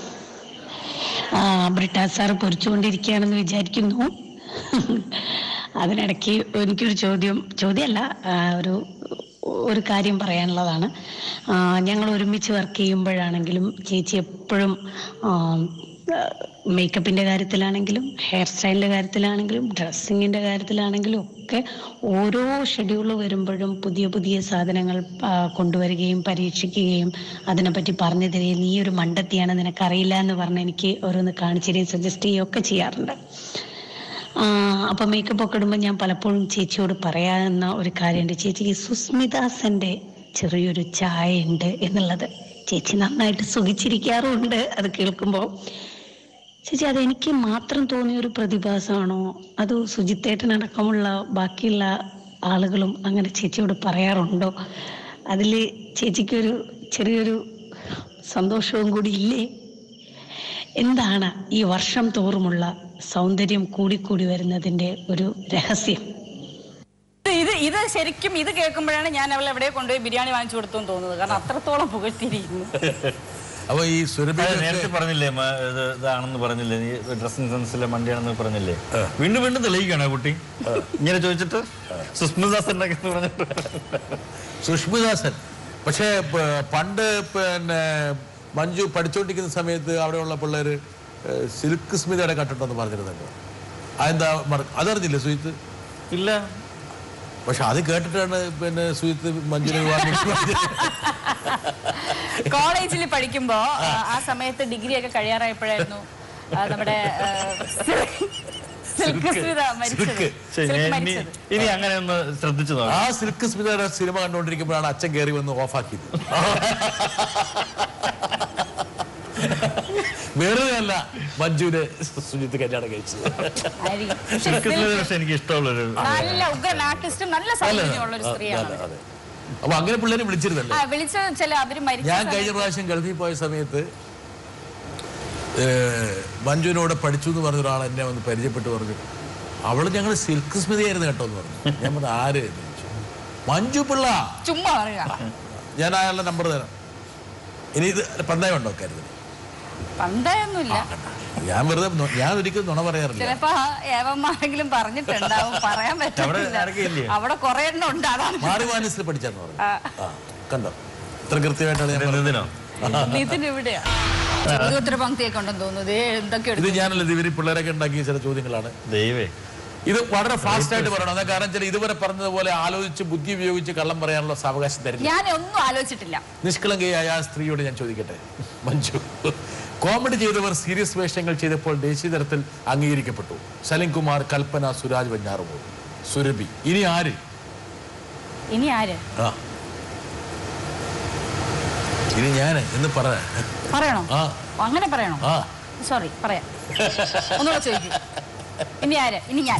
ബ്രിട്ടാസ് സാർ പൊരിച്ചുകൊണ്ടിരിക്കുകയാണെന്ന് വിചാരിക്കുന്നു. അതിനിടയ്ക്ക് എനിക്കൊരു ചോദ്യമല്ല, ഒരു കാര്യം പറയാനുള്ളതാണ്. ഞങ്ങൾ ഒരുമിച്ച് വർക്ക് ചെയ്യുമ്പോഴാണെങ്കിലും ചേച്ചി എപ്പോഴും മേക്കപ്പിൻ്റെ കാര്യത്തിലാണെങ്കിലും ഹെയർ സ്റ്റൈലിൻ്റെ കാര്യത്തിലാണെങ്കിലും ഡ്രസ്സിങ്ങിൻ്റെ കാര്യത്തിലാണെങ്കിലും ഒക്കെ ഓരോ ഷെഡ്യൂൾ വരുമ്പോഴും പുതിയ പുതിയ സാധനങ്ങൾ കൊണ്ടുവരികയും പരീക്ഷിക്കുകയും അതിനെപ്പറ്റി പറഞ്ഞു തരികയും നീ ഒരു മണ്ടത്തിയാണ് നിനക്കറിയില്ല എന്ന് പറഞ്ഞ് എനിക്ക് ഓരോന്ന് കാണിച്ചു തരികയും സജസ്റ്റ് ചെയ്യുകയും ഒക്കെ ചെയ്യാറുണ്ട്. അപ്പം മേക്കപ്പ് ഒക്കെ ഇടുമ്പോൾ ഞാൻ പലപ്പോഴും ചേച്ചിയോട് പറയാവുന്ന ഒരു കാര്യമുണ്ട്. ചേച്ചിക്ക് സുസ്മിതാസൻ്റെ ചെറിയൊരു ചായ ഉണ്ട് എന്നുള്ളത്. ചേച്ചി നന്നായിട്ട് സുഖിച്ചിരിക്കാറുമുണ്ട് അത് കേൾക്കുമ്പോൾ. ചേച്ചി, അതെനിക്ക് മാത്രം തോന്നിയൊരു പ്രതിഭാസമാണോ അതോ സുജിത്തേട്ടനടക്കമുള്ള ബാക്കിയുള്ള ആളുകളും അങ്ങനെ ചേച്ചിയോട് പറയാറുണ്ടോ? അതിൽ ചേച്ചിക്കൊരു ചെറിയൊരു സന്തോഷവും കൂടി ഇല്ലേ? എന്താണ് ഈ വർഷം തോറുമുള്ള സൗന്ദര്യം കൂടിക്കൂടി വരുന്നതിൻ്റെ ഒരു രഹസ്യം? ഇത് ശരിക്കും ഇത് കേൾക്കുമ്പോഴാണ് ഞാൻ അവളെ എവിടെ കൊണ്ടുപോയി ബിരിയാണി വാങ്ങിച്ചു കൊടുത്തു എന്ന് തോന്നുന്നത്. കാരണം അത്രത്തോളം പുകഴ്ത്തിയിരിക്കുന്നു. അപ്പൊ ഈ നേരത്തെ പറഞ്ഞില്ലേ ഇതാണെന്ന് പറഞ്ഞില്ലേ, നീ ഡ്രസ്സിംഗ് സെൻസിലെ മണ്ടിയാണെന്ന് പറഞ്ഞില്ലേ, വീണ്ടും വീണ്ടും തെളിയിക്കണോ കുട്ടി ഇങ്ങനെ ചോദിച്ചിട്ട്? സുസ്മിതാസൻ പറഞ്ഞിട്ട് സുഷ്മിതാസൻ. പക്ഷേ പണ്ട് പിന്നെ മഞ്ജു പഠിച്ചുകൊണ്ടിരിക്കുന്ന സമയത്ത് അവിടെയുള്ള പിള്ളേര് സിൽക്ക് സ്മിതയുടെ കണ്ടിട്ടെന്ന് പറഞ്ഞിരുന്നല്ലോ. അതെന്താ അതറിഞ്ഞില്ലേ സുജിത്ത്? ഇല്ല. പക്ഷെ അത് കേട്ടിട്ടാണ് പിന്നെ സുജിത്ത് മഞ്ജുവിനെ കോളേജിൽ പഠിക്കുമ്പോ ആ സമയത്ത് ഡിഗ്രി ഒക്കെ കഴിയാറായപ്പോഴായിരുന്നു നമ്മുടെ ഇനി അങ്ങനെ ഒന്ന് ശ്രദ്ധിച്ചു. ആ സിൽക്ക് സ്മിതയുടെ സിനിമ കണ്ടുകൊണ്ടിരിക്കുമ്പോഴാണ് അച്ഛൻ കയറി വന്ന് ഓഫാക്കിയത്. വെറുതെ അല്ല മഞ്ജുവിനെ സുജിത്ത് കല്യാണം കഴിച്ചത്. എനിക്ക് ഇഷ്ടമുള്ളൊരു നല്ല ഉഗ്രൻ ആർട്ടിസ്റ്റും നല്ല സൗന്ദര്യമുള്ള ഒരു സ്ത്രീയാണ്. അപ്പൊ അങ്ങനെ പിള്ളേരെ വിളിച്ചിരുന്നല്ലോ. ഞാൻ കഴിഞ്ഞ പ്രാവശ്യം ഗൾഫിൽ പോയ സമയത്ത് മഞ്ജുവിനോട് പഠിച്ചു എന്ന് പറഞ്ഞ ഒരാൾ എന്നെ വന്ന് പരിചയപ്പെട്ട് പറഞ്ഞു, അവള് ഞങ്ങൾ സിൽക്ക് സ്മിതയായിരുന്നു കേട്ടോ എന്ന് പറഞ്ഞു. ഞാൻ പറഞ്ഞു ആര്? മഞ്ജു പിള്ള. ചുമ്മാ പറയാ. ഞാൻ അയാളുടെ നമ്പർ തരാം. ഇനി ഇത് പന്തയം ഉണ്ടോ കരുതി? പന്തയൊന്നുമില്ല. ഞാൻ ഒരിക്കലും നുണ പറയാറില്ല. ചിലപ്പോ ഏവന്മാരെങ്കിലും പറഞ്ഞിട്ടുണ്ടാവും, പറയാൻ പറ്റില്ല. അവിടെ കുറെ എണ്ണം ഉണ്ട്. അതാണ് മാറി മാനസിൽ പഠിച്ചെന്ന് പറഞ്ഞു. കണ്ടോ ഇത്ര കൃത്യമായിട്ടാണ് നിതിൻ ഇവിടെയാ ചോദ്യോത്തര പങ്ക്തിയൊക്കെ ഉണ്ടെന്ന് തോന്നുന്നത്. എന്തൊക്കെയാണ് ഇത് ഞാനല്ല ഇവര് പിള്ളേരൊക്കെ ഉണ്ടാക്കിയ ചില ചോദ്യങ്ങളാണ്. ദൈവേ, ഇത് വളരെ ഫാസ്റ്റ് ആയിട്ട് പറയണം. അതാ കാരണം വെച്ചാൽ ഇതുവരെ പറഞ്ഞതുപോലെ ആലോചിച്ച് ബുദ്ധി ഉപയോഗിച്ച് കള്ളം പറയാനുള്ള സാവകാശം തരില്ല. ഞാൻ ഒന്നും ആലോചിച്ചിട്ടില്ല. നിഷ്കളങ്കയായ ആ സ്ത്രീയോട് ഞാൻ ചോദിക്കട്ടെ, മഞ്ജു, കോമഡി ചെയ്തവർ സീരിയസ് വേഷങ്ങൾ ചെയ്തപ്പോൾ ദേശീയ തലത്തിൽ അംഗീകരിക്കപ്പെട്ടു. സലിം കുമാർ, കൽപ്പന, സുരാജ് വെഞ്ഞാറുമൂർ, സുരഭി. ഇനി ആര്? ഇനി ഞാൻ എന്ന് പറയണോ? അങ്ങനെ പറയണോ? സോറി, പറയാം. ഒന്നുകൂടെ ചോദിക്കും. ഇനി ആര്? ഇനി ഞാൻ.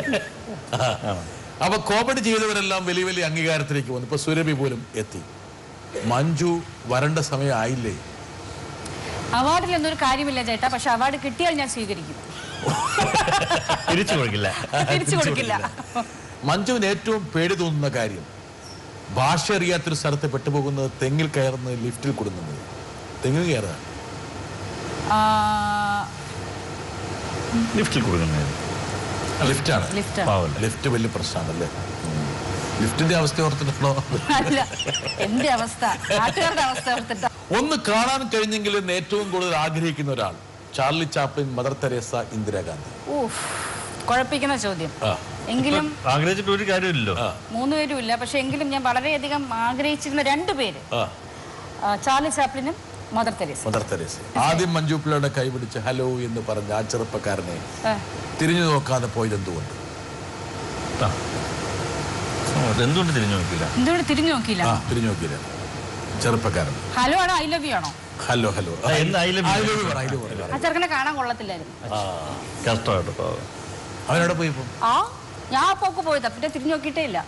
അപ്പൊ കോമഡി ചെയ്തവരെല്ലാം വലിയ വലിയ അംഗീകാരത്തിലേക്ക് വന്നു. ഇപ്പൊ സുരഭി പോലും എത്തി. മഞ്ജു വരേണ്ട സമയം ആയില്ലേ? അവാർഡിൽ ഒന്നൊരു കാര്യമില്ല ചേട്ടാ. പക്ഷെ അവാർഡ് കിട്ടിയാൽ ഞാൻ സ്വീകരിക്കും. തിരിച്ചു കൊടുക്കില്ല. മഞ്ജുവിന് ഏറ്റവും പേടി തോന്നുന്ന കാര്യം ഭാഷ അറിയാത്തൊരു സ്ഥലത്ത് പെട്ടുപോകുന്നത്, തെങ്ങിൽ കയറുന്നത്, ലിഫ്റ്റിൽ കൊടുക്കുന്നത്. തെങ്ങിൽ കയറുക, ലിഫ്റ്റിൽ കൊടുക്കുന്നത്. ലിഫ്റ്റാണ്. ലിഫ്റ്റ് വലിയ പ്രശ്നമാണല്ലേ? ലിഫ്റ്റിന്റെ അവസ്ഥ ഓർത്തിട്ടോ? അല്ല, എന്റെ അവസ്ഥ, നാട്ടുകാരുടെ അവസ്ഥ ഓർത്തിട്ടോ. ഒന്ന് കാണാൻ കഴിഞ്ഞെങ്കിലും ഏറ്റവും കൂടുതൽ ആഗ്രഹിക്കുന്ന ഒരാൾ Charlie Chaplin, mother Teresa, Indira Gandhi. കുഴപ്പിക്കുന്ന ചോദ്യം. എങ്കിലും ആഗ്രഹിച്ചിട്ട് ഒരു കാര്യമില്ലല്ലോ. 3 പേരും ഇല്ല. പക്ഷെ എങ്കിലും ഞാൻ വളരെയധികം ആഗ്രഹിച്ചിരുന്ന 2 പേര്, ചാർലി ചാപ്ലിനും മദർ തെരേസ. ആദ്യം മഞ്ജു പിള്ളയുടെ കൈപിടിച്ച് ഹലോ എന്ന് പറഞ്ഞ ആ ചെറുപ്പക്കാരനെ തിരിഞ്ഞു നോക്കാതെ പോയത് എന്തുകൊണ്ട്? എന്തുകൊണ്ട് തിരിഞ്ഞു നോക്കിയില്ല? തിരിഞ്ഞു നോക്കിയില്ല. ചെറുപ്പക്കാരൻ ഹലോ ആണോ ഐ ലവ് യു ആണോ? ഹലോ ആ ചെറുക്കനെ കാണാൻ കൊള്ളത്തില്ലായിരുന്നു. കഷ്ടമായിട്ട് അവനോട് പോയി. ഞാൻ പോക്ക് പോയതാ, പിന്നെ തിരിഞ്ഞു നോക്കിയിട്ടേ ഇല്ല.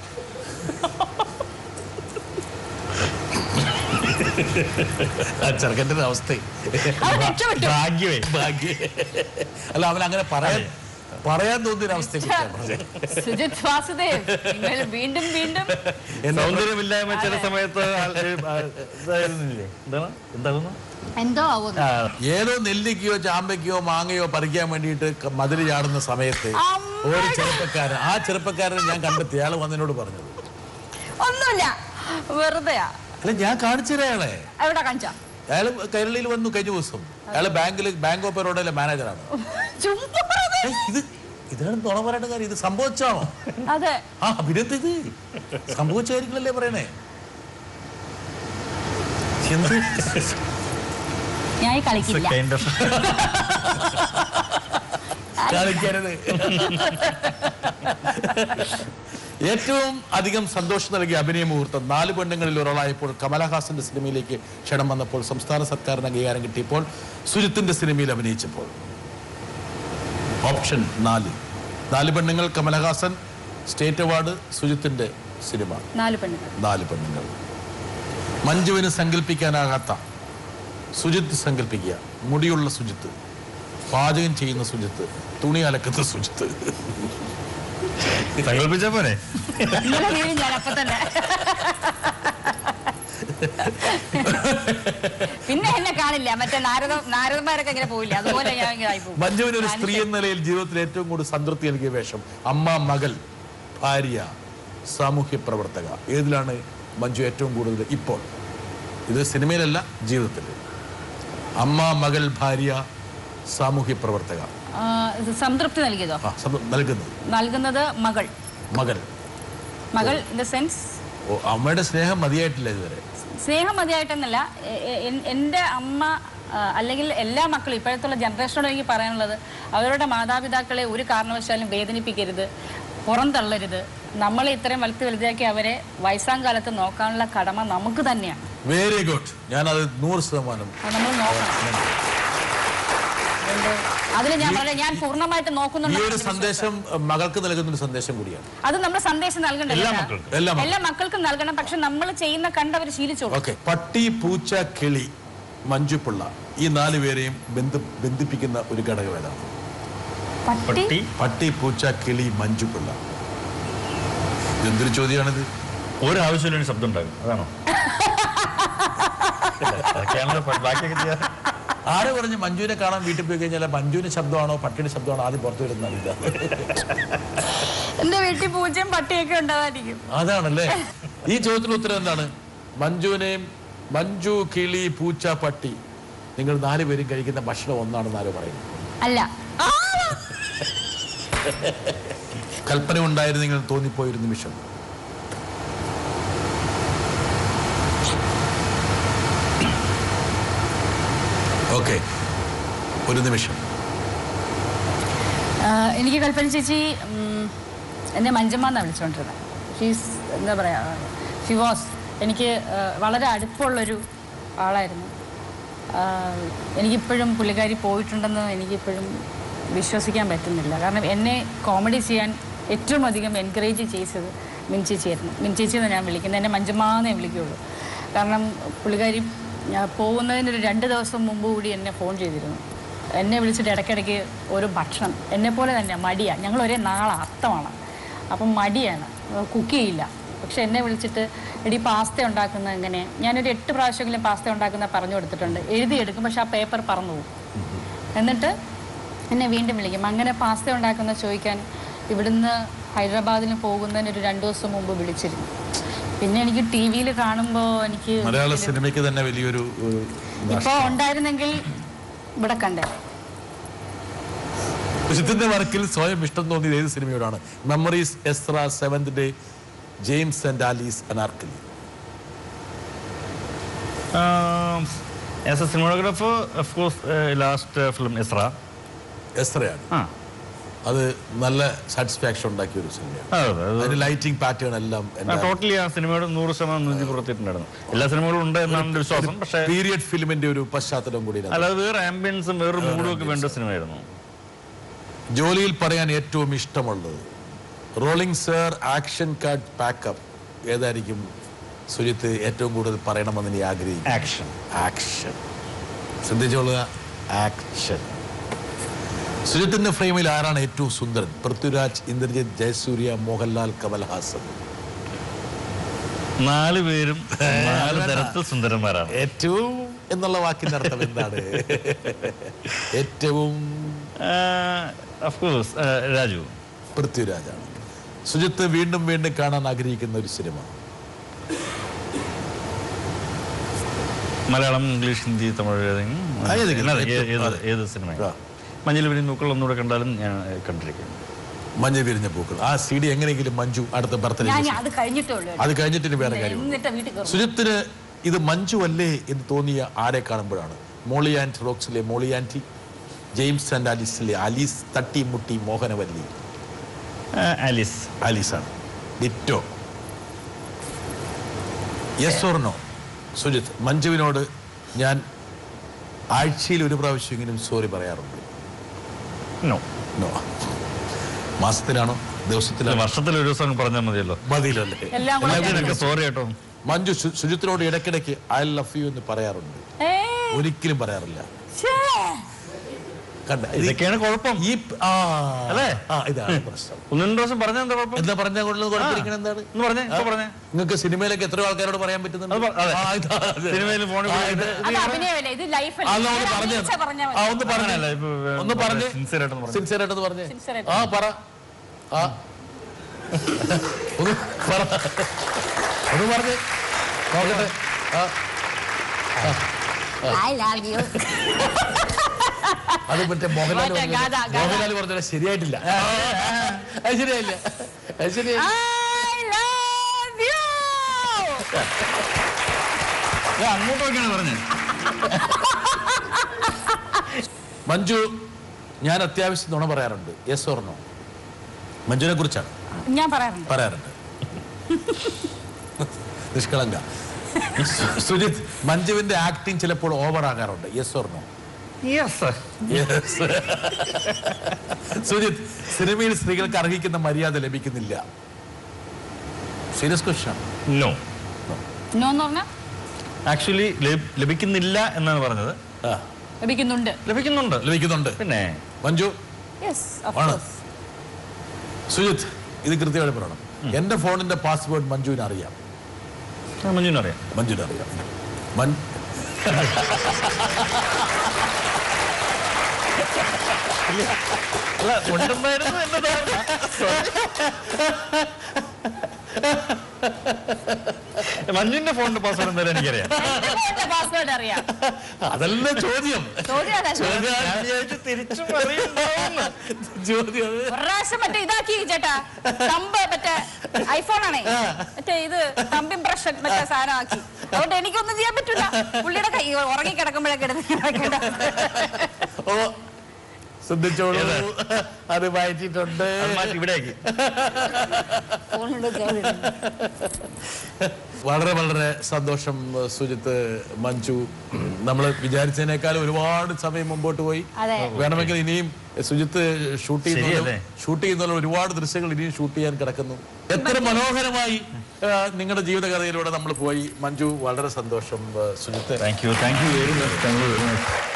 ചെറുക്കൻ്റെ അവസ്ഥ അല്ല, അവൻ അങ്ങനെ പറയാൻ തോന്നിയ അവസ്ഥ. സുജിത്, വാസുദേവ്, നിങ്ങൾ വീണ്ടും വീണ്ടും സൗന്ദര്യമില്ലായ്മ ചില സമയത്ത് എന്തോ ആവുന്നു. ഏതോ നെല്ലിക്കയോ ചാമ്പയ്ക്കോ മാങ്ങയോ പറിക്കാൻ വേണ്ടിയിട്ട് മതിൽ ചാടുന്ന സമയത്ത് ഒരു ചെറുപ്പക്കാരൻ, ആ ചെറുപ്പക്കാരനെ ഞാൻ കണ്ടെത്തി. അയാൾ വന്നതിനോട് പറഞ്ഞത് ഒന്നുമില്ല, വെറുതെ. അല്ല, ഞാൻ കാണിച്ചുതരാം. എവിടെ കാണിച്ചാ? അയാൾ കൈരളിയിൽ വന്നു കഴിഞ്ഞ ദിവസം. അയാൾ ബാങ്ക് ഓഫ് ബറോഡയിലെ മാനേജറാണ്. ഇതാണ് തുണ പറയേണ്ട കാര്യം. ഇത് സംഭവിച്ചാണോ? അതെ. അഭിനന്ദ, ഇത് സംഭവിച്ച കാര്യങ്ങളല്ലേ പറയണേ? എന്ത് ഞാൻ കളിക്കില്ല. കളിക്കരുത്. ഏറ്റവും അധികം സന്തോഷം നൽകിയ അഭിനയ മുഹൂർത്തം 4 പെണ്ണുങ്ങളിൽ ഒരാളായപ്പോൾ കമലഹാസന്റെ സിനിമയിലേക്ക് ക്ഷണം വന്നപ്പോൾ, സംസ്ഥാന സർക്കാരിന് അംഗീകാരം കിട്ടിയപ്പോൾ, സുജിത്തിന്റെ സിനിമയിൽ അഭിനയിച്ചപ്പോൾ. ഓപ്ഷൻ 4 പെണ്ണുങ്ങൾ, കമലഹാസൻ, സ്റ്റേറ്റ് അവാർഡ്, സുജിത്തിന്റെ സിനിമ. 4 പെണ്ണുങ്ങൾ. മഞ്ജുവിന് സങ്കല്പിക്കാനാകാത്ത സുജിത്ത് സങ്കല്പിക്കുക. മുടിയുള്ള സുജിത്ത്, പാചകം ചെയ്യുന്ന സുജിത്ത്, തുണി അലക്കുന്ന സുജിത്ത്. സങ്കല്പിച്ച പോലെ പിന്നെ എന്നെ കാണില്ല. മറ്റേ നാരദന്മാരൊക്കെ ഇങ്ങനെ പോയില്ല, അതുപോലെ ഞാൻ ഇങ്ങനെ ആയിപ്പോകും. മഞ്ജുവിന് ഒരു സ്ത്രീ എന്ന നിലയിൽ ജീവിതത്തിൽ ഏറ്റവും കൂടുതൽ സംതൃപ്തി നൽകിയ വേഷം അമ്മ, മകൾ, ഭാര്യ, സാമൂഹ്യ പ്രവർത്തക. ഏതിലാണ് മഞ്ജു ഏറ്റവും കൂടുതൽ ഇപ്പോൾ? ഇത് സിനിമയിലല്ല, ജീവിതത്തിൽ. അമ്മ, മകൾ, ഭാര്യ, സാമൂഹ്യ പ്രവർത്തക. സംതൃപ്തി നൽകിയതോ? നൽകുന്നത് മകൾ ഇൻ ദ സെൻസ് അമ്മയുടെ സ്നേഹം മതിയായിട്ടില്ല ഇതുവരെ. സ്നേഹം മതിയായിട്ടെന്നല്ല, എൻ്റെ അമ്മ അല്ലെങ്കിൽ എല്ലാ മക്കളും, ഇപ്പോഴത്തുള്ള ജനറേഷനോട് എനിക്ക് പറയാനുള്ളത്, അവരുടെ മാതാപിതാക്കളെ ഒരു കാരണവശാലും വേദനിപ്പിക്കരുത്, പുറന്തള്ളരുത്. നമ്മളെ ഇത്രയും വലുതാക്കി അവരെ വയസ്സാം കാലത്ത് നോക്കാനുള്ള കടമ നമുക്ക് തന്നെയാണ്. Very good. ഞാനത് 100% നമ്മൾ നോക്കണം. അതിൽ ഞാൻ പൂർണ്ണമായിട്ട് നോക്കുന്നുണ്ട്. ഈ ഒരു സന്ദേശം മകൾക്ക് നൽകുന്ന ഒരു സന്ദേശം കൂടിയാണ്. അത് നമ്മൾ സന്ദേശം നൽകണ്ടല്ലോ, എല്ലാ മക്കൾക്കും നൽകണം. പക്ഷെ നമ്മൾ ചെയ്യുന്ന കണ്ടവർ ശീലിച്ചോളൂ. പട്ടി, പൂച്ച, കിളി, മഞ്ജു പിള്ള, ഈ 4 പേരെയും ബന്ധിപ്പിക്കുന്ന ഒരു ഘടകം ഏതാണ്? പട്ടി, പൂച്ച, കിളി, മഞ്ജു പിള്ള. എന്തൊരു ചോദ്യമാണിത്? ഒരാവശ്യമില്ല ശബ്ദം ഉണ്ടാകും, അതാണോ? ആരെ പറഞ്ഞ് മഞ്ജുവിനെ കാണാൻ വീട്ടിൽ പോയി കഴിഞ്ഞാൽ മഞ്ജുവിന്റെ ശബ്ദമാണോ പട്ടിയുടെ ശബ്ദമാണോ ആദ്യം പുറത്തു വരുന്നറിയില്ല. എന്റെ വീട്ടിൽ പൂച്ചയും പട്ടിയൊക്കെ ഉണ്ടാവാതിരിക്കും. അതാണല്ലേ. ഈ ചോദ്യത്തിന് ഉത്തരം എന്താണ്? മഞ്ജു, കിളി, പൂച്ച, പട്ടി, നിങ്ങൾ 4 പേരും കഴിക്കുന്ന ഭക്ഷണം ഒന്നാണെന്ന് ആരോ പറയുന്നു. അല്ല, കൽപ്പന ഉണ്ടായിരുന്നെങ്കിൽ തോന്നിപ്പോയൊരു നിമിഷം. ഓക്കെ, ഒരു നിമിഷം. എനിക്ക് കൽപ്പന ചേച്ചി എന്നെ മഞ്ജമ്മ എന്നാണ് വിളിച്ചുകൊണ്ടിരുന്നത്. ഷീസ് എന്താ പറയുക, ഷി വാസ് എനിക്ക് വളരെ അടുപ്പമുള്ളൊരു ആളായിരുന്നു. എനിക്കിപ്പോഴും പുള്ളിക്കാരി പോയിട്ടുണ്ടെന്ന് എനിക്കിപ്പോഴും വിശ്വസിക്കാൻ പറ്റുന്നില്ല. കാരണം എന്നെ കോമഡി ചെയ്യാൻ ഏറ്റവും അധികം എൻകറേജ് ചെയ്തത് മിൻചേച്ചിയായിരുന്നു. മിൻചേച്ചിയെന്ന് ഞാൻ വിളിക്കുന്നത്, എന്നെ മഞ്ജമ്മാന്നേ വിളിക്കുകയുള്ളൂ. കാരണം പുള്ളിക്കാരി പോകുന്നതിനൊരു 2 ദിവസം മുമ്പ് കൂടി എന്നെ ഫോൺ ചെയ്തിരുന്നു. എന്നെ വിളിച്ചിട്ട് ഇടയ്ക്കിടയ്ക്ക് ഒരു ഭക്ഷണം, എന്നെപ്പോലെ തന്നെ മടിയാണ്, ഞങ്ങൾ ഒരേ നാളാണ്, അർത്ഥമാണ്. അപ്പം മടിയാണ്, കുക്ക് ചെയ്യില്ല. പക്ഷെ എന്നെ വിളിച്ചിട്ട് എടി പാസ്ത ഉണ്ടാക്കുന്നത് എങ്ങനെ, ഞാനൊരു 8 പ്രാവശ്യമെങ്കിലും പാസ്ത ഉണ്ടാക്കുന്ന പറഞ്ഞു കൊടുത്തിട്ടുണ്ട്. എഴുതിയെടുക്കും, പക്ഷെ ആ പേപ്പർ പറന്നു പോകും. എന്നിട്ട് എന്നെ വീണ്ടും വിളിക്കും. അങ്ങനെ പാസ്ത ഉണ്ടാക്കുന്ന ചോദിക്കാൻ ഇവിടുന്ന് ഹൈദരാബാദിന് പോകുന്നതിന് ഒരു 2 ദിവസം മുമ്പ് വിളിച്ചിരുന്നു. പിന്നെ എനിക്ക് TV-യിൽ കാണുമ്പോൾ എനിക്ക് മലയാള സിനിമയ്ക്ക് തന്നെ വലിയൊരു ഇപ്പോൾ ഉണ്ടായിരുന്നെങ്കിൽ ഇവിടെ കണ്ടേ. സുജിത്തിന്റെ വർക്കിൽ സ്വയം ഇഷ്ടം തോന്നിയത് ഏത് സിനിമയോടാണ്? Memories, Ezra, seventh day, James and Alice, Anarkali. As a cinematographer, of course, last film Esra. എസ്രയാണ്. അത് നല്ല സാറ്റിസ്ഫാക്ഷൻ ഉണ്ടാക്കിയ ഒരു സിനിമയാണ്. അതിന്റെ ലൈറ്റിംഗ് പാറ്റേൺ എല്ലാം ടോട്ടലി ആ സിനിമയോട് 100% പുറത്തിട്ടുണ്ടായിരുന്നു. എല്ലാ സിനിമകളും ഉണ്ട് എന്നാണ് എൻ്റെ വിശ്വാസം. പക്ഷേ പീരിയഡ് ഫിലിമിന്റെ ഒരു പശ്ചാത്തലം കൂടി, അല്ലാതെ വേറെ ആംബിയൻസും വേറെ മൂഡും ഒക്കെ വേണ്ട സിനിമയായിരുന്നു. ജോലിയിൽ പറയാൻ ഏറ്റവും ഇഷ്ടമുള്ളത്? Rolling sir, action cut, pack up, ഏതായിരിക്കും സുജിത്ത് ഏറ്റവും കൂടുതൽ പറയണമെന്ന് നീ ആഗ്രഹിക്കും? ആക്ഷൻ. ആക്ഷൻ ശ്രദ്ധിച്ചോളുക, ആക്ഷൻ. സുജിത്തിന്റെ ഫ്രെയിമിൽ ആരാണ് ഏറ്റവും സുന്ദരൻ? പൃഥ്വിരാജ്, ഇന്ദ്രജിത്ത്, ജയസൂര്യ, മോഹൻലാൽ, കമൽഹാസൻ. 4 പേരും 4 തരത്തിൽ സുന്ദരന്മാരാണ്. ഏറ്റവും എന്നുള്ള വാക്കിന്റെ അർത്ഥം എന്താണ്? ഏറ്റവും രാജു. പൃഥ്വിരാജാണ്. സുജിത്ത് വീണ്ടും വീണ്ടും കാണാൻ ആഗ്രഹിക്കുന്ന ഒരു സിനിമ? മലയാളം, ഇംഗ്ലീഷ്, ഹിന്ദി, തമിഴ്, ഏത് സിനിമ? മഞ്ഞിൽ വിരിഞ്ഞ പൂക്കൾ ഒന്നുകൂടെ കണ്ടാലും ഞാൻ കണ്ടിരിക്കും. മഞ്ഞ വിരിഞ്ഞ പൂക്കൾ. ആ CD എങ്ങനെയെങ്കിലും മഞ്ജു അടുത്ത ബർത്ത്ഡേ, അത് കഴിഞ്ഞിട്ട് വേറെ കാര്യം. സുജിത്തിന് ഇത് മഞ്ജു അല്ലേ എന്ന് തോന്നിയ ആരെ കാണുമ്പോഴാണ്? മോളി ആൻഡ് റോക്സിലെ മോളി ആൻറ്റി, ജെയിംസ് ആൻഡ് ആലീസിലെ ആലീസ്, തട്ടിമുട്ടി മോഹനവല്ലി. ആലീസാണ്. Ditto. Yes or no? Sujith, മഞ്ജുവിനോട് ഞാൻ ആഴ്ചയിൽ ഒരു പ്രാവശ്യമെങ്കിലും സോറി പറയാറുണ്ട്? നോ. നോ. മാസത്തിലാണോ, ദിവസത്തിലാണോ? വർഷത്തിൽ ഒരു ദിവസം പറഞ്ഞാൽ മതിയല്ലോ. മതിയല്ലേ? സോറി കേട്ടോ. മഞ്ജു സുജിത്തിനോട് ഇടയ്ക്കിടയ്ക്ക് ഐ ലവ് യു എന്ന് പറയാറുണ്ട്? ഒരിക്കലും പറയാറില്ല. ഇതൊക്കെയാണ് കുഴപ്പം. ഇതാണ് പ്രശ്നം. 1-2 പ്രാവശ്യം പറഞ്ഞാൽ എന്താ കുഴപ്പം? എന്താ പറഞ്ഞാൽ എന്താണ്? നിങ്ങൾക്ക് സിനിമയിലൊക്കെ എത്ര ആൾക്കാരോട് പറയാൻ പറ്റുന്നുണ്ട്? സിനിമയിൽ ഫോണിൽ ഒന്ന് പറഞ്ഞേ, സിൻസിയറായിട്ടൊന്ന് പറഞ്ഞേ. ആ പറ, ഒന്ന് പറഞ്ഞേ നോക്കട്ടെ. അത് മറ്റേ മോഹൻലാൽ പറഞ്ഞ ശരിയായിട്ടില്ല. അത് ശരിയായില്ല. അത് ശരിയായില്ല. അങ്ങോട്ടൊക്കെയാണ് പറഞ്ഞത്. മഞ്ജു, ഞാൻ അത്യാവശ്യം നുണ പറയാറുണ്ട്. Yes or no? മഞ്ജുവിനെ കുറിച്ചാണ് ഞാൻ പറയാറുണ്ട്. നിഷ്കളങ്ക. സുജിത്ത്, മഞ്ജുവിന്റെ ആക്ടിങ് ചിലപ്പോൾ ഓവർ ആകാറുണ്ട്. Yes or no? സുജിത്ത്, സിനിമയിൽ സ്ത്രീകൾക്ക് അർഹിക്കുന്ന മര്യാദ ലഭിക്കുന്നില്ല. Serious question. നോ. നോ എന്ന് പറഞ്ഞാൽ ആക്ച്വലി ലഭിക്കുന്നില്ല എന്നാണ് പറഞ്ഞത്. ലഭിക്കുന്നുണ്ട്. പിന്നെ മഞ്ജു ആണ്. സുജിത്ത്, ഇത് കൃത്യമായിട്ട് പറയണം. എന്റെ ഫോണിന്റെ പാസ്വേഡ് മഞ്ജുവിന് അറിയാം. മഞ്ജുവിന് അറിയാം. മഞ്ജുവിന്റെ ഫോണിന്റെ പാസ്വേഡ് എന്തായാലും എനിക്കറിയാം. അതല്ല ചോദ്യം. മറ്റേ ഇതാക്കി ചേട്ടാ, മറ്റേ ഐഫോണാണേ, മറ്റേ ഇത് തമ്പ് ഇംപ്രഷൻ മറ്റേ സാധനം ആക്കി. അതുകൊണ്ട് എനിക്കൊന്നും ചെയ്യാൻ പറ്റൂല. പുള്ളിയുടെ കൈ ഉറങ്ങി കിടക്കുമ്പോഴൊക്കെ എടുത്ത് ശ്രദ്ധിച്ചോളൂ, അത് മാറ്റിയിട്ടുണ്ട്. വളരെ വളരെ സന്തോഷം സുജിത്ത്, മഞ്ജു. നമ്മൾ വിചാരിച്ചതിനേക്കാൾ ഒരുപാട് സമയം മുമ്പോട്ട് പോയി. വേണമെങ്കിൽ ഇനിയും സുജിത്ത് ഷൂട്ട് ചെയ്യുന്ന ഒരുപാട് ദൃശ്യങ്ങൾ ഇനിയും ഷൂട്ട് ചെയ്യാൻ കിടക്കുന്നു. എത്ര മനോഹരമായി നിങ്ങളുടെ ജീവിതകഥയിലൂടെ നമ്മൾ പോയി. മഞ്ജു, വളരെ സന്തോഷം. Sujith, thank you very much.